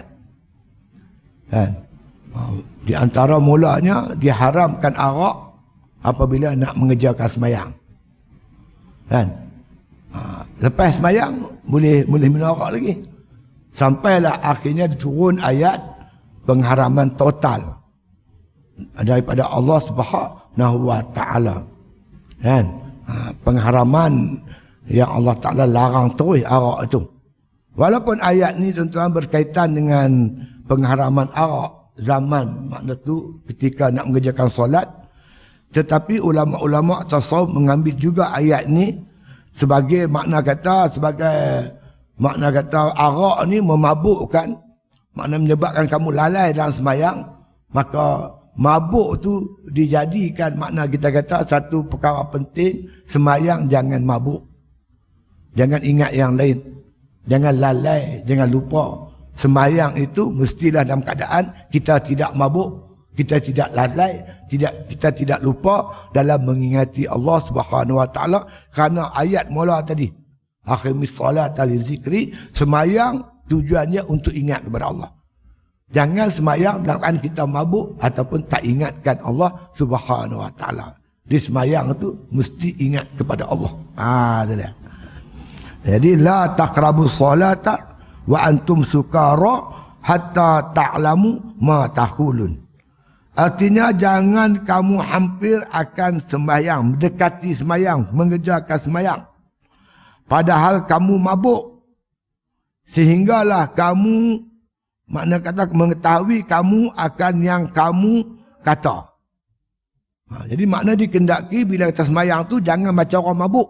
C: Kan? Di antara mulanya diharamkan arak apabila nak mengerjakan sembahyang. Kan? Ha, lepas sembahyang boleh boleh minum arak lagi. Sampailah akhirnya diturun ayat pengharaman total daripada Allah Subhanahu wa taala. Kan? Ha, pengharaman yang Allah Ta'ala larang terus arak itu. Walaupun ayat ni tuan-tuan berkaitan dengan pengharaman arak zaman makna tu ketika nak mengerjakan solat, tetapi ulama-ulama tasawuf mengambil juga ayat ni sebagai makna kata, sebagai makna kata arak ni memabukkan, makna menyebabkan kamu lalai dalam sembahyang, maka mabuk tu dijadikan makna kita kata satu perkara penting, sembahyang jangan mabuk. Jangan ingat yang lain. Jangan lalai, jangan lupa. Sembahyang itu mestilah dalam keadaan kita tidak mabuk, kita tidak lalai, tidak kita tidak lupa dalam mengingati Allah Subhanahu wa taala, kerana ayat mula tadi, akhimis salata li zikri, sembahyang tujuannya untuk ingat kepada Allah. Jangan sembahyang dalam keadaan kita mabuk ataupun tak ingatkan Allah Subhanahu wa taala. Di sembahyang itu mesti ingat kepada Allah. Ah, tu dia. Jadi la taqrabus salata wa antum sukara hatta ta'lamu ma taqulun. Artinya jangan kamu hampir akan sembahyang, mendekati sembahyang, mengerjakan sembahyang padahal kamu mabuk, sehinggalah kamu makna kata mengetahui kamu akan yang kamu kata. Ha, jadi makna dikendaki bila kita sembahyang tu jangan macam orang mabuk.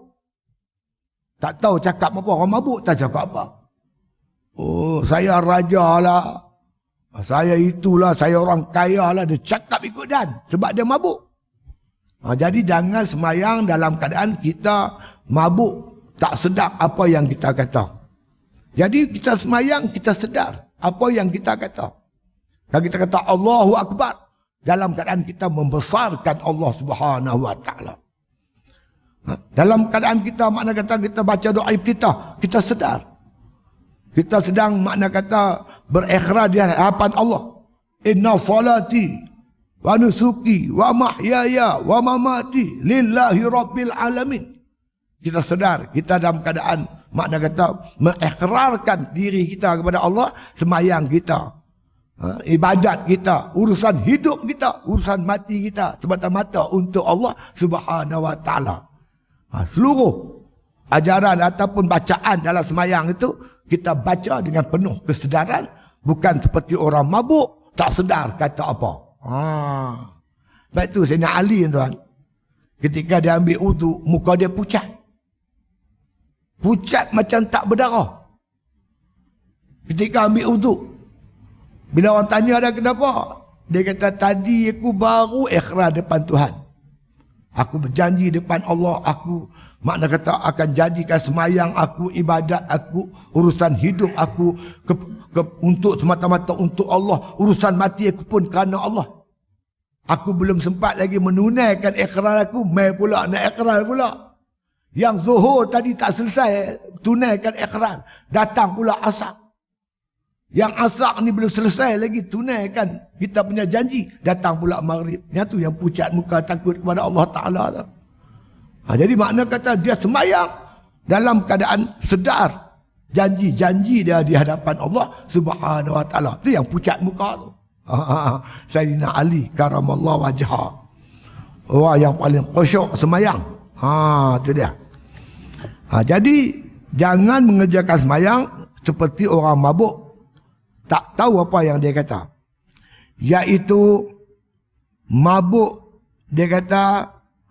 C: Tak tahu cakap apa, orang mabuk tak cakap apa. Oh, saya raja lah, saya itulah, saya orang kaya lah, dia cakap ikut dan sebab dia mabuk. Ha, jadi jangan sembahyang dalam keadaan kita mabuk, tak sedar apa yang kita kata. Jadi kita sembahyang, kita sedar apa yang kita kata. Kalau kita kata Allahu Akbar, dalam keadaan kita membesarkan Allah Subhanahu wa taala. Dalam keadaan kita makna kata kita baca doa iftitah, kita sedar kita sedang makna kata berikhrar di hadapan Allah. Inna salati wa nusuki wa mahyaya wa mamati lillahi rabbil alamin. Kita sedar kita dalam keadaan makna kata mengikrarkan diri kita kepada Allah, sembahyang kita, ibadat kita, urusan hidup kita, urusan mati kita semata-mata untuk Allah Subhanahu wa taala. Ha, seluruh ajaran ataupun bacaan dalam sembahyang itu kita baca dengan penuh kesedaran, bukan seperti orang mabuk tak sedar kata apa. Ha. Sebab itu Sayyidina Ali tuan, ketika dia ambil wudu, muka dia pucat. Pucat macam tak berdarah. Ketika ambil wudu, bila orang tanya dia kenapa, dia kata tadi aku baru ikhrar depan Tuhan. Aku berjanji depan Allah, aku makna kata akan jadikan sembahyang aku, ibadat aku, urusan hidup aku ke, ke, untuk semata-mata untuk Allah, urusan mati aku pun kerana Allah. Aku belum sempat lagi menunaikan ikrar aku, mai pula nak ikrar pula. Yang zuhur tadi tak selesai tunaikan ikrar, datang pula asar. Yang asar ni belum selesai lagi tunaikan kita punya janji. Datang pula maghrib. Yang tu yang pucat muka takut kepada Allah Ta'ala tu. Ha, jadi makna kata dia semayang dalam keadaan sedar janji-janji dia di hadapan Allah Subhanahu Wa Ta'ala. Tu yang pucat muka tu. Ha, ha, ha. Sayyidina Ali karamallahu wajhah. Orang yang paling khusyuk semayang. Ha, tu dia. Ha, jadi jangan mengerjakan semayang seperti orang mabuk. Tak tahu apa yang dia kata. Iaitu mabuk, dia kata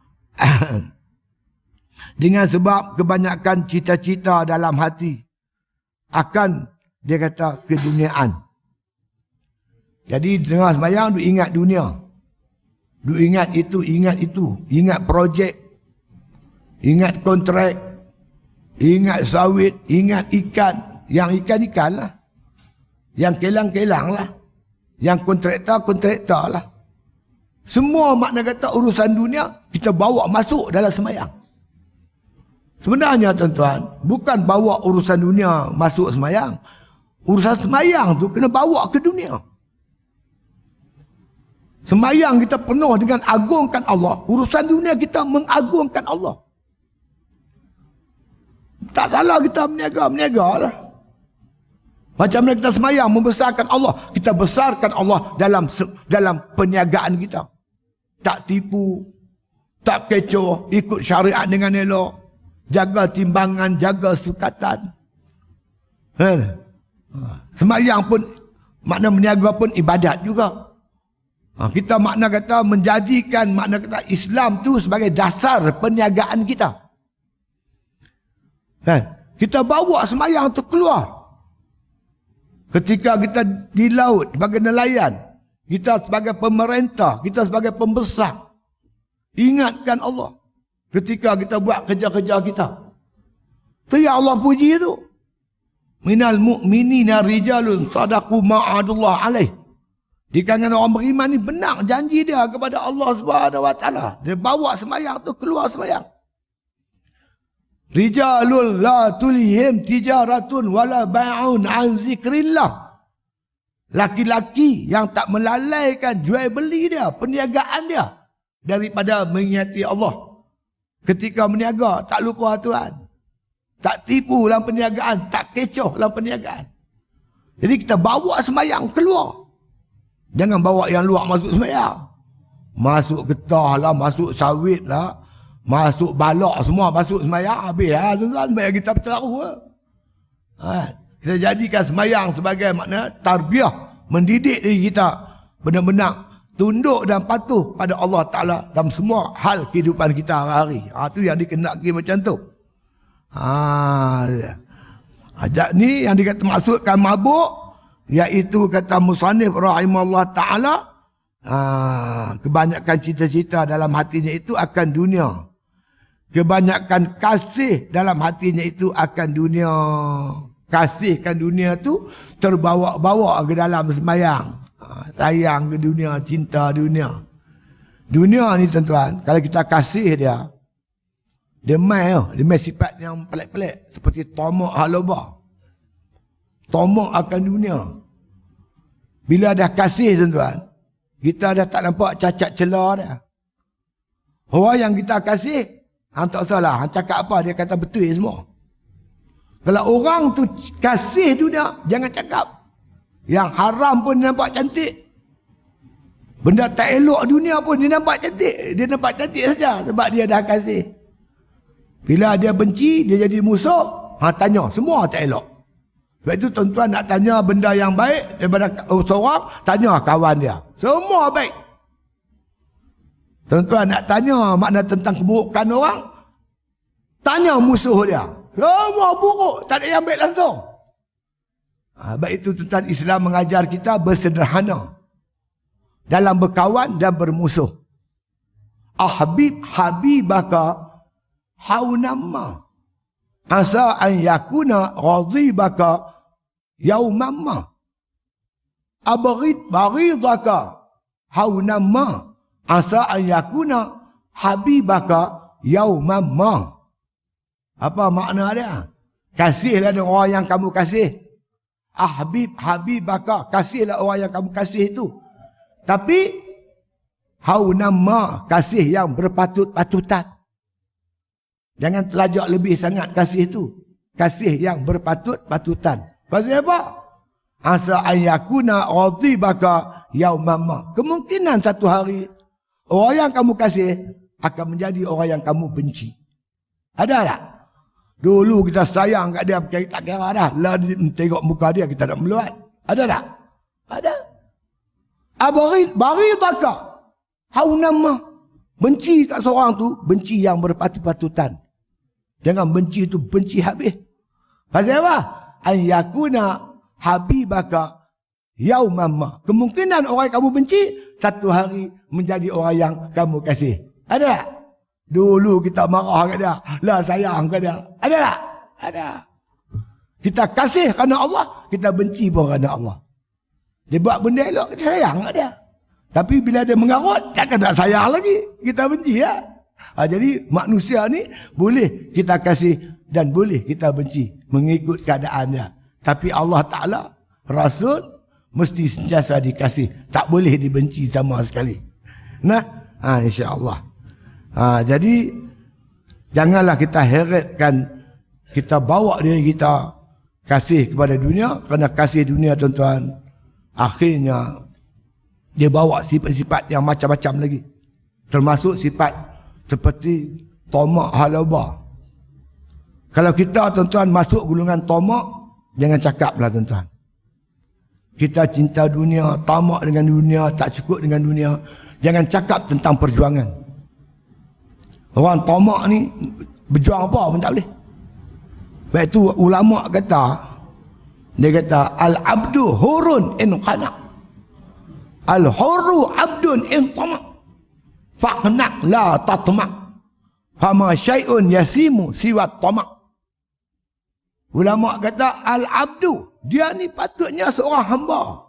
C: dengan sebab kebanyakan cita-cita dalam hati akan, dia kata, keduniaan. Jadi tengah sembahyang dia ingat dunia. Dia ingat itu, ingat itu, ingat projek, ingat kontrak, ingat sawit, ingat ikan. Yang ikan-ikan lah. Yang kelang-kelang lah. Yang kontraktor-kontraktor lah. Semua makna kata urusan dunia kita bawa masuk dalam sembahyang. Sebenarnya tuan-tuan, bukan bawa urusan dunia masuk sembahyang. Urusan sembahyang tu kena bawa ke dunia. Sembahyang kita penuh dengan agungkan Allah. Urusan dunia kita mengagungkan Allah. Tak salah kita meniaga-meniaga lah. Macam mana kita semayang membesarkan Allah. Kita besarkan Allah dalam dalam perniagaan kita. Tak tipu. Tak kecoh. Ikut syariat dengan elok. Jaga timbangan. Jaga sukatan. Ha. Semayang pun, makna meniaga pun ibadat juga. Ha. Kita makna kata menjadikan makna kata Islam tu sebagai dasar perniagaan kita. Ha. Kita bawa semayang tu keluar. Ketika kita di laut sebagai nelayan, kita sebagai pemerintah, kita sebagai pembesar, ingatkan Allah. Ketika kita buat kerja-kerja kita, tu yang Allah puji tu. Minal mu'minina rijalun sadaqu ma'adullah alaih. Di kalangan orang beriman ni benar janji dia kepada Allah Subhanahu Wa Taala. Dia bawa sembahyang tu keluar sembahyang. Rijalul la tulihim tijaratun wala bai'un an zikrillah. Laki-laki yang tak melalaikan jual beli dia, perniagaan dia daripada mengingati Allah. Ketika berniaga tak lupa Tuhan. Tak tipu dalam perniagaan, tak kecoh dalam perniagaan. Jadi kita bawa sembahyang keluar. Jangan bawa yang luar masuk sembahyang. Masuk getah lah, masuk sawit lah, masuk balak semua masuk sembahyang. Habis lah tuan-tuan, sembahyang kita bercelaru lah. Ha, kita jadikan sembahyang sebagai makna tarbiyah, mendidik diri kita benar-benar tunduk dan patuh pada Allah Ta'ala dalam semua hal kehidupan kita hari-hari. Ha, tu yang dikenaki macam tu. Ha, ajak ni yang dikata maksudkan mabuk, iaitu kata musannif rahimahullah ta'ala, ha, kebanyakan cita-cita dalam hatinya itu akan dunia. Kebanyakan kasih dalam hatinya itu akan dunia. Kasihkan dunia tu terbawa-bawa ke dalam sembahyang. Ha, sayang ke dunia, cinta dunia. Dunia ni tuan-tuan, kalau kita kasih dia, dia main oh, dia main sifat yang pelik-pelik. Seperti tomak halobah. Tomak akan dunia. Bila dah kasih tuan-tuan, kita dah tak nampak cacat celah dah. Orang yang kita kasih, hang tak salah, hang cakap apa dia kata betul semua. Kalau orang tu kasih dunia, jangan cakap. Yang haram pun dia nampak cantik. Benda tak elok dunia pun dia nampak cantik. Dia nampak cantik saja sebab dia dah kasih. Bila dia benci, dia jadi musuh, ha, tanya, semua tak elok. Sebab itu tuan-tuan nak tanya benda yang baik daripada seorang, tanya kawan dia. Semua baik. Tuan-tuan nak tanya makna tentang keburukan orang, tanya musuh dia. Semua buruk, tak ada yang baik langsung. Ha, sebab itu tuan-tuan, Islam mengajar kita bersederhana dalam berkawan dan bermusuh. Ahbib habibaka haunamma asa an yakuna ghadibaka yaumamma abghid baridaka haunamma asa an yakuna habibaka yaumamma. Apa makna dia? Kasihlah dengan orang yang kamu kasih. ahbib habibaka, kasihlah orang yang kamu kasih itu. Tapi hau nama, kasih yang berpatut-patutan. Jangan telajak lebih sangat kasih itu. Kasih yang berpatut-patutan. Pasal apa? Asa ayyakuna radibaka yaumama. Kemungkinan satu hari orang yang kamu kasih akan menjadi orang yang kamu benci. Ada tak? Dulu kita sayang kat dia, kita tak kira dah. Lah tengok muka dia, kita nak meluat. Ada tak? Ada. Abari, bari taka. Hau nama. Benci kat seorang tu, benci yang berpatut-patutan. Jangan benci tu, benci habis. Pasal apa? An yakuna habibaka yaumama. Kemungkinan orang yang kamu benci, satu hari menjadi orang yang kamu kasih. Ada tak? Dulu kita marah kat dia. Lah sayang kat dia. Ada tak? Ada. Kita kasih kerana Allah, kita benci pun kerana Allah. Dia buat benda elok, kita sayang kat dia. Tapi bila dia mengarut, takkan tak sayang lagi. Kita benci ya. Ha, jadi manusia ni boleh kita kasih dan boleh kita benci mengikut keadaan dia. Tapi Allah Ta'ala, Rasul mesti sentiasa dikasih. Tak boleh dibenci sama sekali. Nah, ha, insya-Allah. Ha, jadi janganlah kita heretkan, kita bawa diri kita kasih kepada dunia, kerana kasih dunia tuan-tuan akhirnya dia bawa sifat-sifat yang macam-macam lagi, termasuk sifat seperti tamak halaba. Kalau kita tuan-tuan masuk golongan tamak, jangan cakaplah tuan-tuan. Kita cinta dunia, tamak dengan dunia, tak cukup dengan dunia, jangan cakap tentang perjuangan. Orang tamak ni berjuang apa pun tak boleh. Sebab itu ulama kata, dia kata al-abdu hurun in qana. Al-hurru abdun in tamak. Faqnak la tatmak. Fama syai'un yasimu siwa tamak. Ulama kata al-abdu, dia ni patutnya seorang hamba.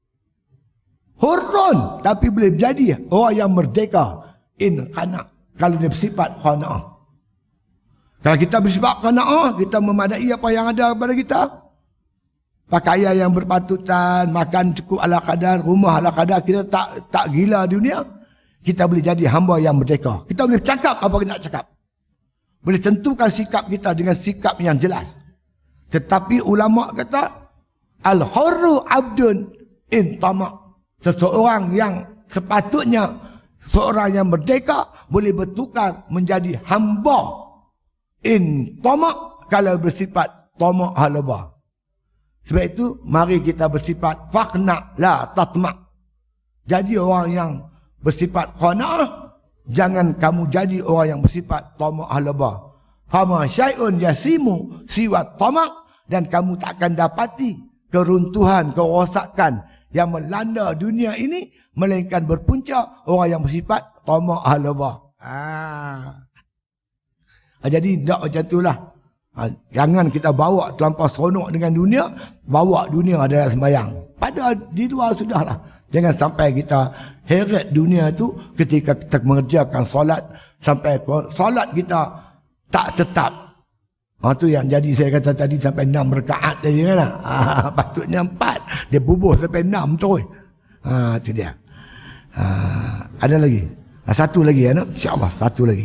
C: Hurun, tapi boleh jadi orang yang merdeka in qana. Kalau dia bersifat qana'ah. Kalau kita bersifat qana'ah, kita memadai apa yang ada kepada kita. Pakaian yang berpatutan, makan cukup ala kadar, rumah ala kadar, kita tak tak gila dunia. Kita boleh jadi hamba yang merdeka. Kita boleh cakap apa kita nak cakap. Boleh tentukan sikap kita dengan sikap yang jelas. Tetapi ulama kata, al-hurru abdun in tamak. Seseorang yang sepatutnya seorang yang merdeka boleh bertukar menjadi hamba in tamak kalau bersifat tamak halaba. Sebab itu mari kita bersifat faqna la tatmak. Jadi orang yang bersifat qana'ah, jangan kamu jadi orang yang bersifat tamak halaba. Fama syai'un yasimu siwa tamak, dan kamu takkan dapati keruntuhan, kerosakan yang melanda dunia ini melainkan berpunca orang yang bersifat tamak halaba. Ah. Jadi tak macam itulah. Ha, jangan kita bawa terlampau seronok dengan dunia, bawa dunia dalam sembahyang. Pada di luar sudahlah. Jangan sampai kita heret dunia itu ketika kita mengerjakan solat, sampai solat kita tak tetap. Ha, tu yang jadi saya kata tadi sampai enam rakaat tadi kan. Ha, patutnya empat, dia bubuh sampai enam terus. Ha, itu dia. Ha, ada lagi. Ha, satu lagi ya, insya-Allah satu lagi.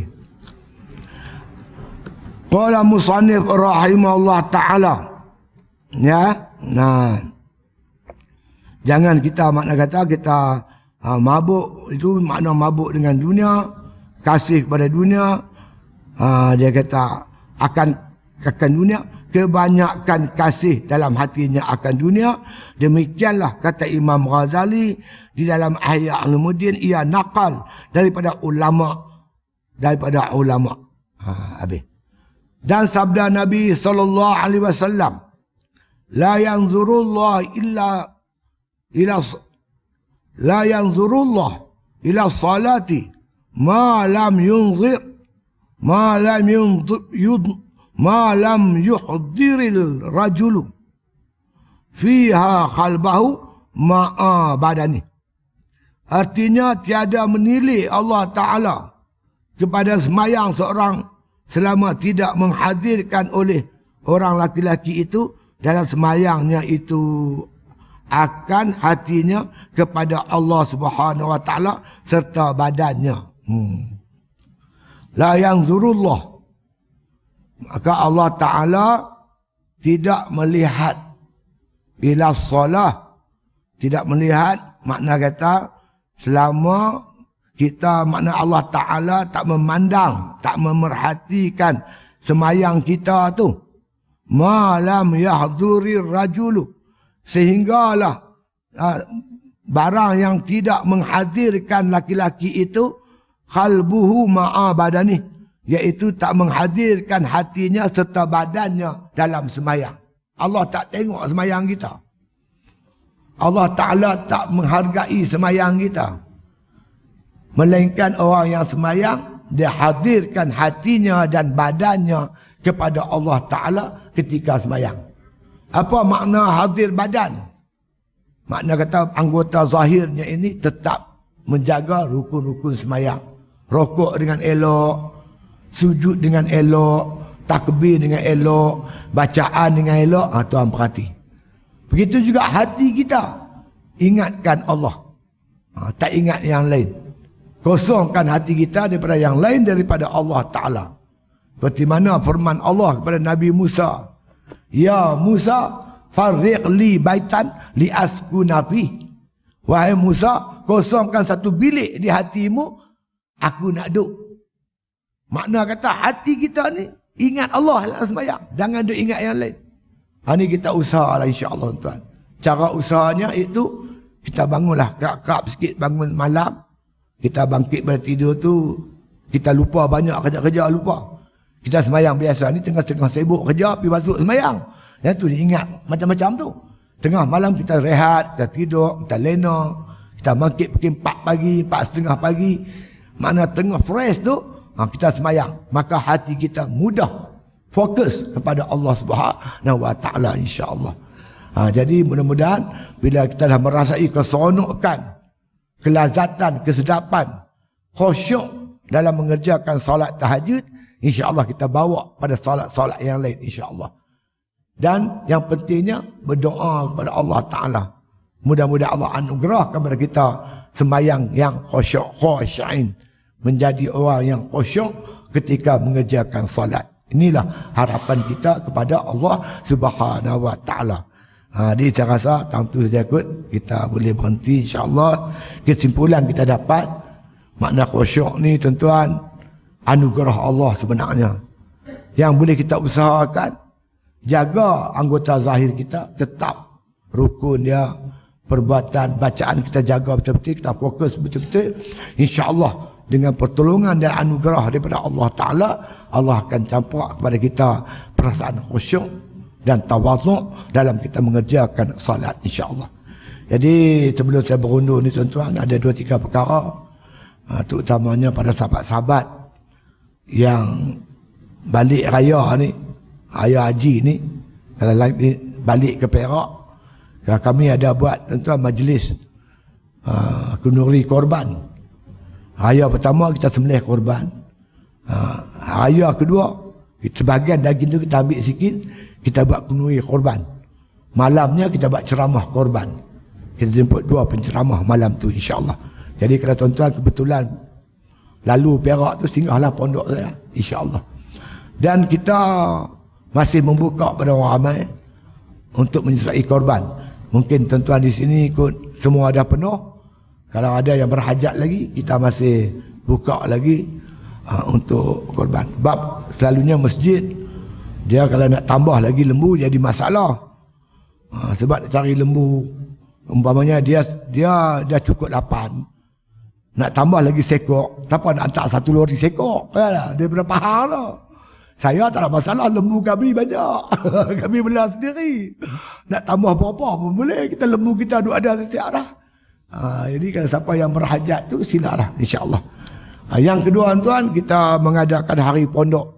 C: Qala musannif rahimahullah ta'ala. Ya, nah. Jangan kita makna kata kita ha, mabuk, itu makna mabuk dengan dunia, kasih kepada dunia. Ha, dia kata akan akan dunia, kebanyakan kasih dalam hatinya akan dunia. Demikianlah kata Imam Ghazali di dalam Ihya Ulumuddin, ia nakal daripada ulama, daripada ulama. Ha, habis. Dan sabda Nabi sallallahu alaihi wasallam, la yanzurullah illa ila la yanzurullah ila salati ma lam yunzir ma lam yud ma lam yuhdiril rajulu fiha qalbahu ma'a badani. Artinya tiada menilai Allah Ta'ala kepada sembahyang seorang selama tidak menghadirkan oleh orang laki-laki itu dalam semayangnya itu akan hatinya kepada Allah Subhanahu wa taala serta badannya. Hmm. La yanzurullah. Maka Allah Taala tidak melihat ila solah, tidak melihat, makna kata selama kita, makna Allah Ta'ala tak memandang, tak memerhatikan semayang kita tu, malam yahduri rajulu, sehinggalah uh, barang yang tidak menghadirkan laki-laki itu qalbuhu ma'a badani, iaitu tak menghadirkan hatinya serta badannya dalam semayang. Allah tak tengok semayang kita. Allah Ta'ala tak menghargai semayang kita. Melainkan orang yang semayang, dia hadirkan hatinya dan badannya kepada Allah Ta'ala ketika semayang. Apa makna hadir badan? Makna kata anggota zahirnya ini tetap menjaga rukun-rukun semayang. Rokok dengan elok, sujud dengan elok, takbir dengan elok, bacaan dengan elok. Ha, Tuhan perhati. Begitu juga hati kita. Ingatkan Allah. Ha, tak ingat yang lain. Kosongkan hati kita daripada yang lain daripada Allah Ta'ala. Seperti mana firman Allah kepada Nabi Musa. Ya Musa, farriq li baitan li askuna fi. Wahai Musa, kosongkan satu bilik di hatimu, aku nak duduk. Makna kata hati kita ni ingat Allah dalam sembahyang. Jangan duk ingat yang lain. Ha, ni kita usahalah insya-Allah tuan. Cara usahanya itu kita bangunlah kerap-kerap sikit bangun malam. Kita bangkit pada tidur tu, kita lupa banyak kerja-kerja lupa. Kita sembahyang biasa ni tengah-tengah sibuk kerja pergi masuk sembahyang. Yang tu diingat macam-macam tu. Tengah malam kita rehat, kita tidur, kita lena, kita bangkit pukul empat pagi, empat setengah pagi. Mana tengah fresh tu, ha, kita sembahyang. Maka hati kita mudah fokus kepada Allah Subhanahu wa taala insya-Allah. Ha, jadi mudah-mudahan bila kita dah merasai keseronokan, kelazatan, kesedapan, khusyuk dalam mengerjakan solat tahajud, insya-Allah kita bawa pada solat-solat yang lain insya-Allah. Dan yang pentingnya berdoa kepada Allah Taala. Mudah-mudahan Allah anugerahkan kepada kita sembahyang yang khusyuk, khusyain, menjadi orang yang khusyuk ketika mengerjakan solat. Inilah harapan kita kepada Allah Subhanahu wa taala. Ha, jadi saya rasa tentu saja kot kita boleh berhenti insya-Allah. Kesimpulan kita dapat makna khusyuk ni tuan-tuan anugerah Allah sebenarnya. Yang boleh kita usahakan jaga anggota zahir kita tetap rukun dia, perbuatan bacaan kita jaga betul-betul, kita fokus betul-betul. Insya-Allah dengan pertolongan dan anugerah daripada Allah Taala, Allah akan campak kepada kita perasaan khusyuk dan tawaduk dalam kita mengerjakan salat insya-Allah. Jadi sebelum saya berundur ni tuan-tuan, ada dua tiga perkara, ha, terutamanya pada sahabat-sahabat yang balik raya ni, raya haji ni, kalau balik ke Perak, kami ada buat tuan-tuan majlis uh, kunuri korban. Raya pertama kita sembelih korban. Uh, raya kedua, sebahagian daging tu kita ambil sikit, kita buat kunuri korban. Malamnya kita buat ceramah korban. Kita jemput dua penceramah malam tu insya-Allah. Jadi kalau tuan-tuan kebetulan lalu Perak tu, singgahlah pondok saya insya-Allah. Dan kita masih membuka pada orang ramai untuk menyertai korban. Mungkin tuan-tuan di sini ikut semua dah penuh. Kalau ada yang berhajat lagi, kita masih buka lagi uh, untuk korban. Sebab selalunya masjid, dia kalau nak tambah lagi lembu jadi masalah. Uh, sebab nak cari lembu, umpamanya dia dia dah cukup lapan. Nak tambah lagi sekok, tapi nak hantar satu lori sekok. Ya, dia berapa hal lah. Saya tak ada masalah, lembu kami banyak. Kami belah sendiri. Nak tambah berapa pun boleh. Kita lembu kita duk ada setiap dah. Ha, jadi kalau siapa yang berhajat tu silalah insya-Allah. Ha, yang kedua tuan, kita mengadakan hari pondok.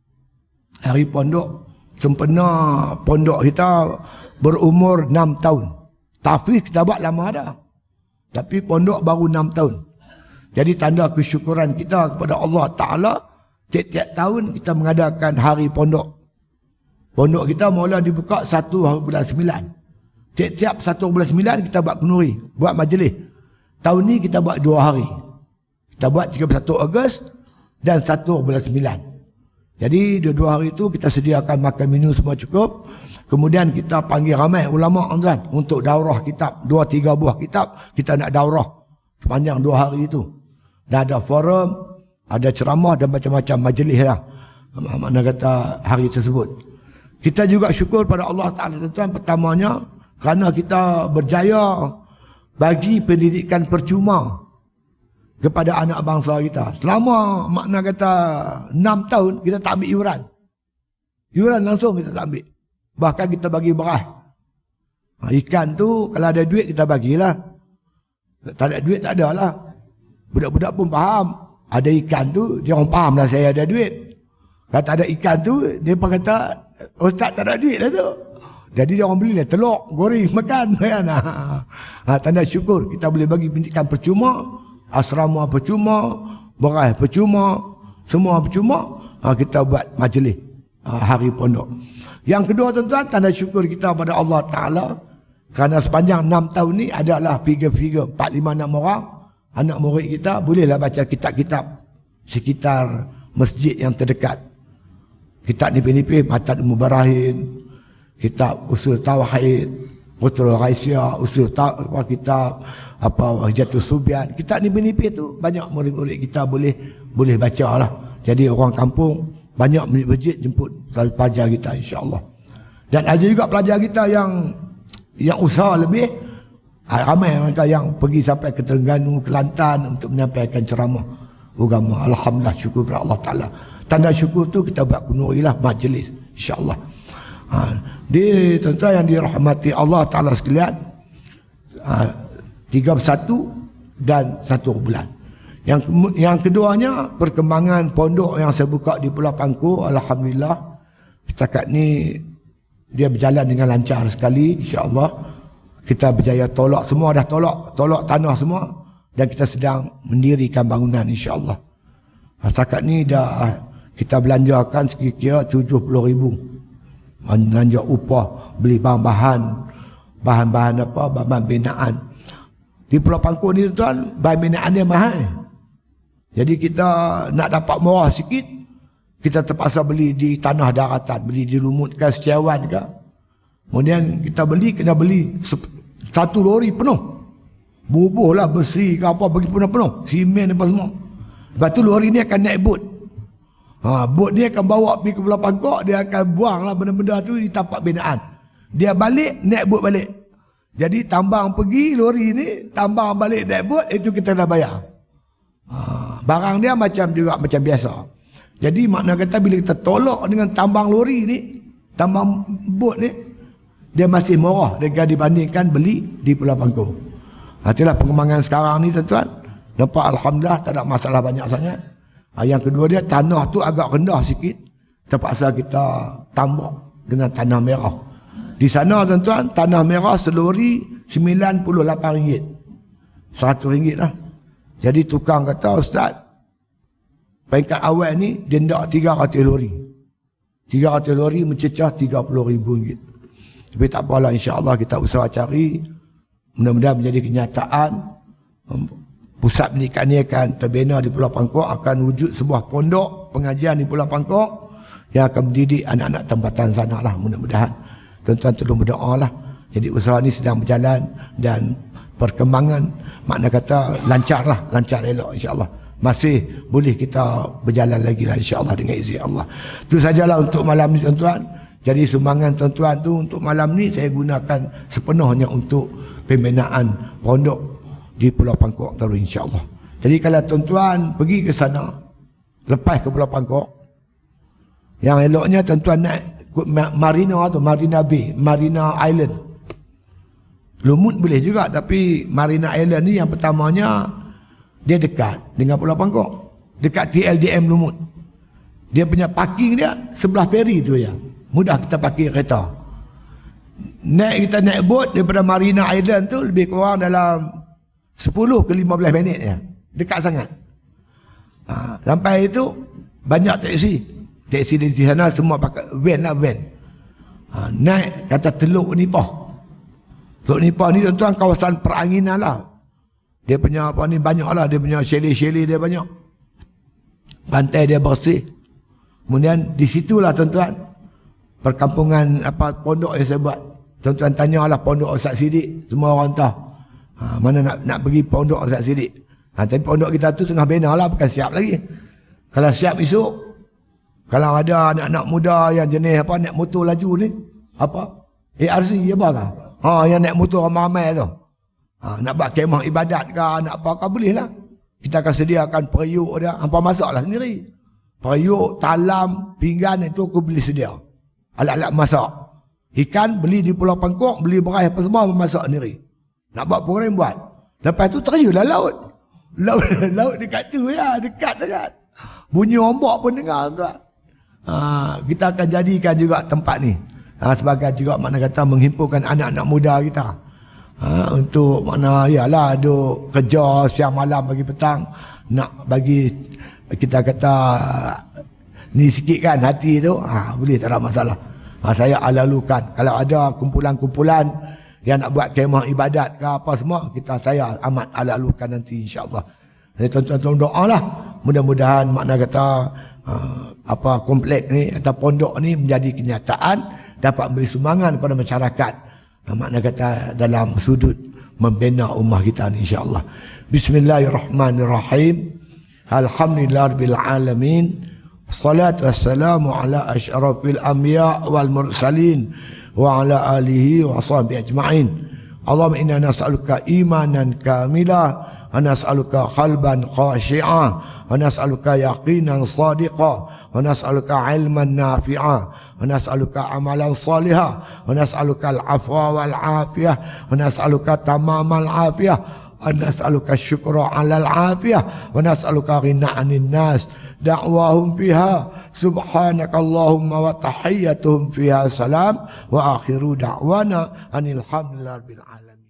C: Hari pondok sempena pondok kita berumur enam tahun. Tahfiz kita buat lama dah. Tapi pondok baru enam tahun. Jadi tanda kesyukuran kita kepada Allah Taala, tiap-tiap tahun kita mengadakan hari pondok. Pondok kita mula dibuka satu bulan sembilan. Tiap-tiap satu bulan sembilan kita buat kenduri, buat majlis. Tahun ni kita buat dua hari. Kita buat tiga puluh satu Ogos dan satu bulan sembilan. Jadi dua-dua hari itu kita sediakan makan minum semua cukup. Kemudian kita panggil ramai ulama tuan untuk daurah kitab, dua tiga buah kitab kita nak daurah sepanjang dua hari itu. Dan ada forum, ada ceramah dan macam-macam majlis lah. Makna kata hari tersebut. Kita juga syukur pada Allah Ta'ala tuan, pertamanya kerana kita berjaya bagi pendidikan percuma kepada anak bangsa kita. Selama makna kata enam tahun kita tak ambil iuran. Iuran langsung kita tak ambil. Bahkan kita bagi beras. Ha, ikan tu kalau ada duit kita bagilah. Tak ada duit tak ada lah. Budak-budak pun faham. Ada ikan tu dia orang faham lah saya ada duit. Kalau tak ada ikan tu dia pun kata ustaz tak ada duit lah tu. Jadi dia orang belilah telur, goreng, makan. Kan? Ha, tanda syukur kita boleh bagi pendidikan percuma, asrama percuma, beras percuma, semua percuma. Ha, kita buat majlis ha, hari pondok. Yang kedua tuan-tuan, tanda syukur kita pada Allah Ta'ala kerana sepanjang enam tahun ni adalah figure-figure empat lima enam orang anak murid kita bolehlah baca kitab-kitab sekitar masjid yang terdekat. Kitab nipis-nipis Matan Mubarahin, kitab usul tauhid, usul raisya, usul ta kitab apa Hijatul Subian. Kitab nipis-nipis tu banyak murid-murid kita boleh boleh baca lah. Jadi orang kampung banyak masjid jemput pelajar kita insya-Allah. Dan ada juga pelajar kita yang yang usaha lebih, ramai mereka yang pergi sampai ke Terengganu, Kelantan untuk menyampaikan ceramah agama. Alhamdulillah, syukur kepada Allah Ta'ala. Tanda syukur tu kita buat kunurilah majlis insya-Allah. Ha, di tuan-tuan yang dirahmati Allah Ta'ala sekalian, ha, tiga puluh satu dan satu bulan. Yang yang keduanya perkembangan pondok yang saya buka di Pulau Pangkor, alhamdulillah setakat ni dia berjalan dengan lancar sekali insya-Allah. Kita berjaya tolak semua, dah tolak tolak tanah semua dan kita sedang mendirikan bangunan insya-Allah. Setakat ni dah kita belanjakan sekira tujuh puluh ribu. Belanja upah, beli bahan-bahan, bahan-bahan apa, bahan binaan. Di Pulau Pangkor ni tuan, bahan binaan dia mahal. Jadi kita nak dapat murah sikit, kita terpaksa beli di tanah daratan, beli di Lumut ke Setiawan ke. Kemudian kita beli, kena beli satu lori penuh. Bubuh lah besi ke apa, bagi penuh-penuh. Simen apa semua. Lepas tu lori ni akan naik bot. Ha, bot dia akan bawa pergi ke Pulau Pangkor, dia akan buang lah benda-benda tu di tapak binaan. Dia balik, naik bot balik. Jadi tambang pergi, lori ni, tambang balik naik bot, itu kita dah bayar. Ha, barang dia macam juga macam biasa. Jadi makna kata bila kita tolak dengan tambang lori ni, tambang bot ni, dia masih murah dengan dibandingkan beli di Pulau Pangkor. Ha, itulah pengembangan sekarang ni tuan-tuan. Nampak alhamdulillah tak ada masalah banyak sangat. Ha, yang kedua dia tanah tu agak rendah sikit. Terpaksa kita tambak dengan tanah merah. Di sana tuan-tuan tanah merah selori sembilan puluh lapan ringgit. seratus ringgit lah. Jadi tukang kata ustaz, peringkat awal ni dia nak tiga ratus lori. tiga ratus lori mencecah tiga puluh ribu ringgit. Tapi tak apalah, insya-Allah kita usaha cari. Mudah-mudahan menjadi kenyataan. Pusat pendidikan ini akan terbina di Pulau Pangkor, akan wujud sebuah pondok pengajian di Pulau Pangkor yang akan mendidik anak-anak tempatan sana lah. Mudah-mudahan tuan-tuan tolong berdoa lah. Jadi usaha ini sedang berjalan dan perkembangan makna kata lancar lah, lancar elok insya-Allah. Masih boleh kita berjalan lagi lah insya-Allah dengan izin Allah. Itu sajalah untuk malam ni tuan-tuan. Jadi sumbangan tuan-tuan tu untuk malam ni saya gunakan sepenuhnya untuk pembinaan pondok di Pulau Pangkor terus insya-Allah. Jadi kalau tuan-tuan pergi ke sana lepas ke Pulau Pangkor, yang eloknya tuan-tuan naik Marina atau Marina Bay, Marina Island. Lumut boleh juga, tapi Marina Island ni yang pertamanya dia dekat dengan Pulau Pangkor, dekat T L D M Lumut. Dia punya parking dia sebelah feri tu ya. Mudah kita parking kereta. Naik kita naik bot daripada Marina Island tu lebih kurang dalam sepuluh ke lima belas minit ya. Dekat sangat. Ha, sampai itu banyak teksi. Teksi di sana semua pakai van lah, van. Ha, naik kata Teluk Nipah. Teluk Nipah ni tuan-tuan kawasan peranginan lah. Dia punya apa ni banyak lah, dia punya chalet-chalet dia banyak. Pantai dia bersih. Kemudian di situlah tuan-tuan perkampungan apa pondok yang saya buat. Tuan-tuan tanyalah pondok Ustaz Siddiq, semua orang tahu. Ha, mana nak nak pergi pondok Ustaz Siddiq. Ha, tapi pondok kita tu tengah bina lah, bukan siap lagi. Kalau siap esok, kalau ada anak-anak muda yang jenis apa naik motor laju ni, apa? A R C apa kah? Ha, yang naik motor ramai-ramai tu. Ha, nak buat kemah ibadat ke, nak apa ke, boleh lah. Kita akan sediakan periuk dia, hampa masaklah sendiri. Periuk, talam, pinggan itu aku beli sedia. Alat-alat masak. Ikan beli di Pulau Pangkok, beli beras apa semua, memasak sendiri. Nak buat program buat. Lepas tu terjunlah laut. Laut laut dekat tu ya, dekat dekat. Bunyi ombak pun dengar tuan. Ha, kita akan jadikan juga tempat ni. Ha, sebagai juga makna kata menghimpunkan anak-anak muda kita. Ha, untuk makna yalah duk kerja siang malam pagi petang nak bagi kita kata ni sikit kan hati tu, ha, boleh tak ada masalah. Ha, saya alalukan kalau ada kumpulan-kumpulan yang nak buat kemah ibadat ke apa semua, kita saya amat alalukan nanti insya-Allah. Jadi tuan-tuan doa lah mudah-mudahan makna kata uh, apa komplek ni atau pondok ni menjadi kenyataan, dapat beri sumbangan kepada masyarakat. Uh, makna kata dalam sudut membina ummah kita ni insya-Allah. Bismillahirrahmanirrahim. Alhamdulillahirabbil alamin. Salatu wassalamu ala asyrafil anbiya wal mursalin wa ala alihi wa sahbihi ajma'in. Allahumma inna nas'aluka imanan kamila wa nas'aluka qalban khashi'a wa nas'aluka yaqinan sadiqa wa nas'aluka ilman nafi'a wa nas'aluka amalan salihah wa nas'aluka al-afwa wal afiyah wa nas'aluka tamamal afiyah wa nas'aluka syukra 'alal afiyah wa nas'aluka ghina 'anil nas. Da'wahum fiha subhanakallahumma wa tahiyyatuhum fiha salam wa akhiru da'wana anil hamdulillahi rabbil alamin.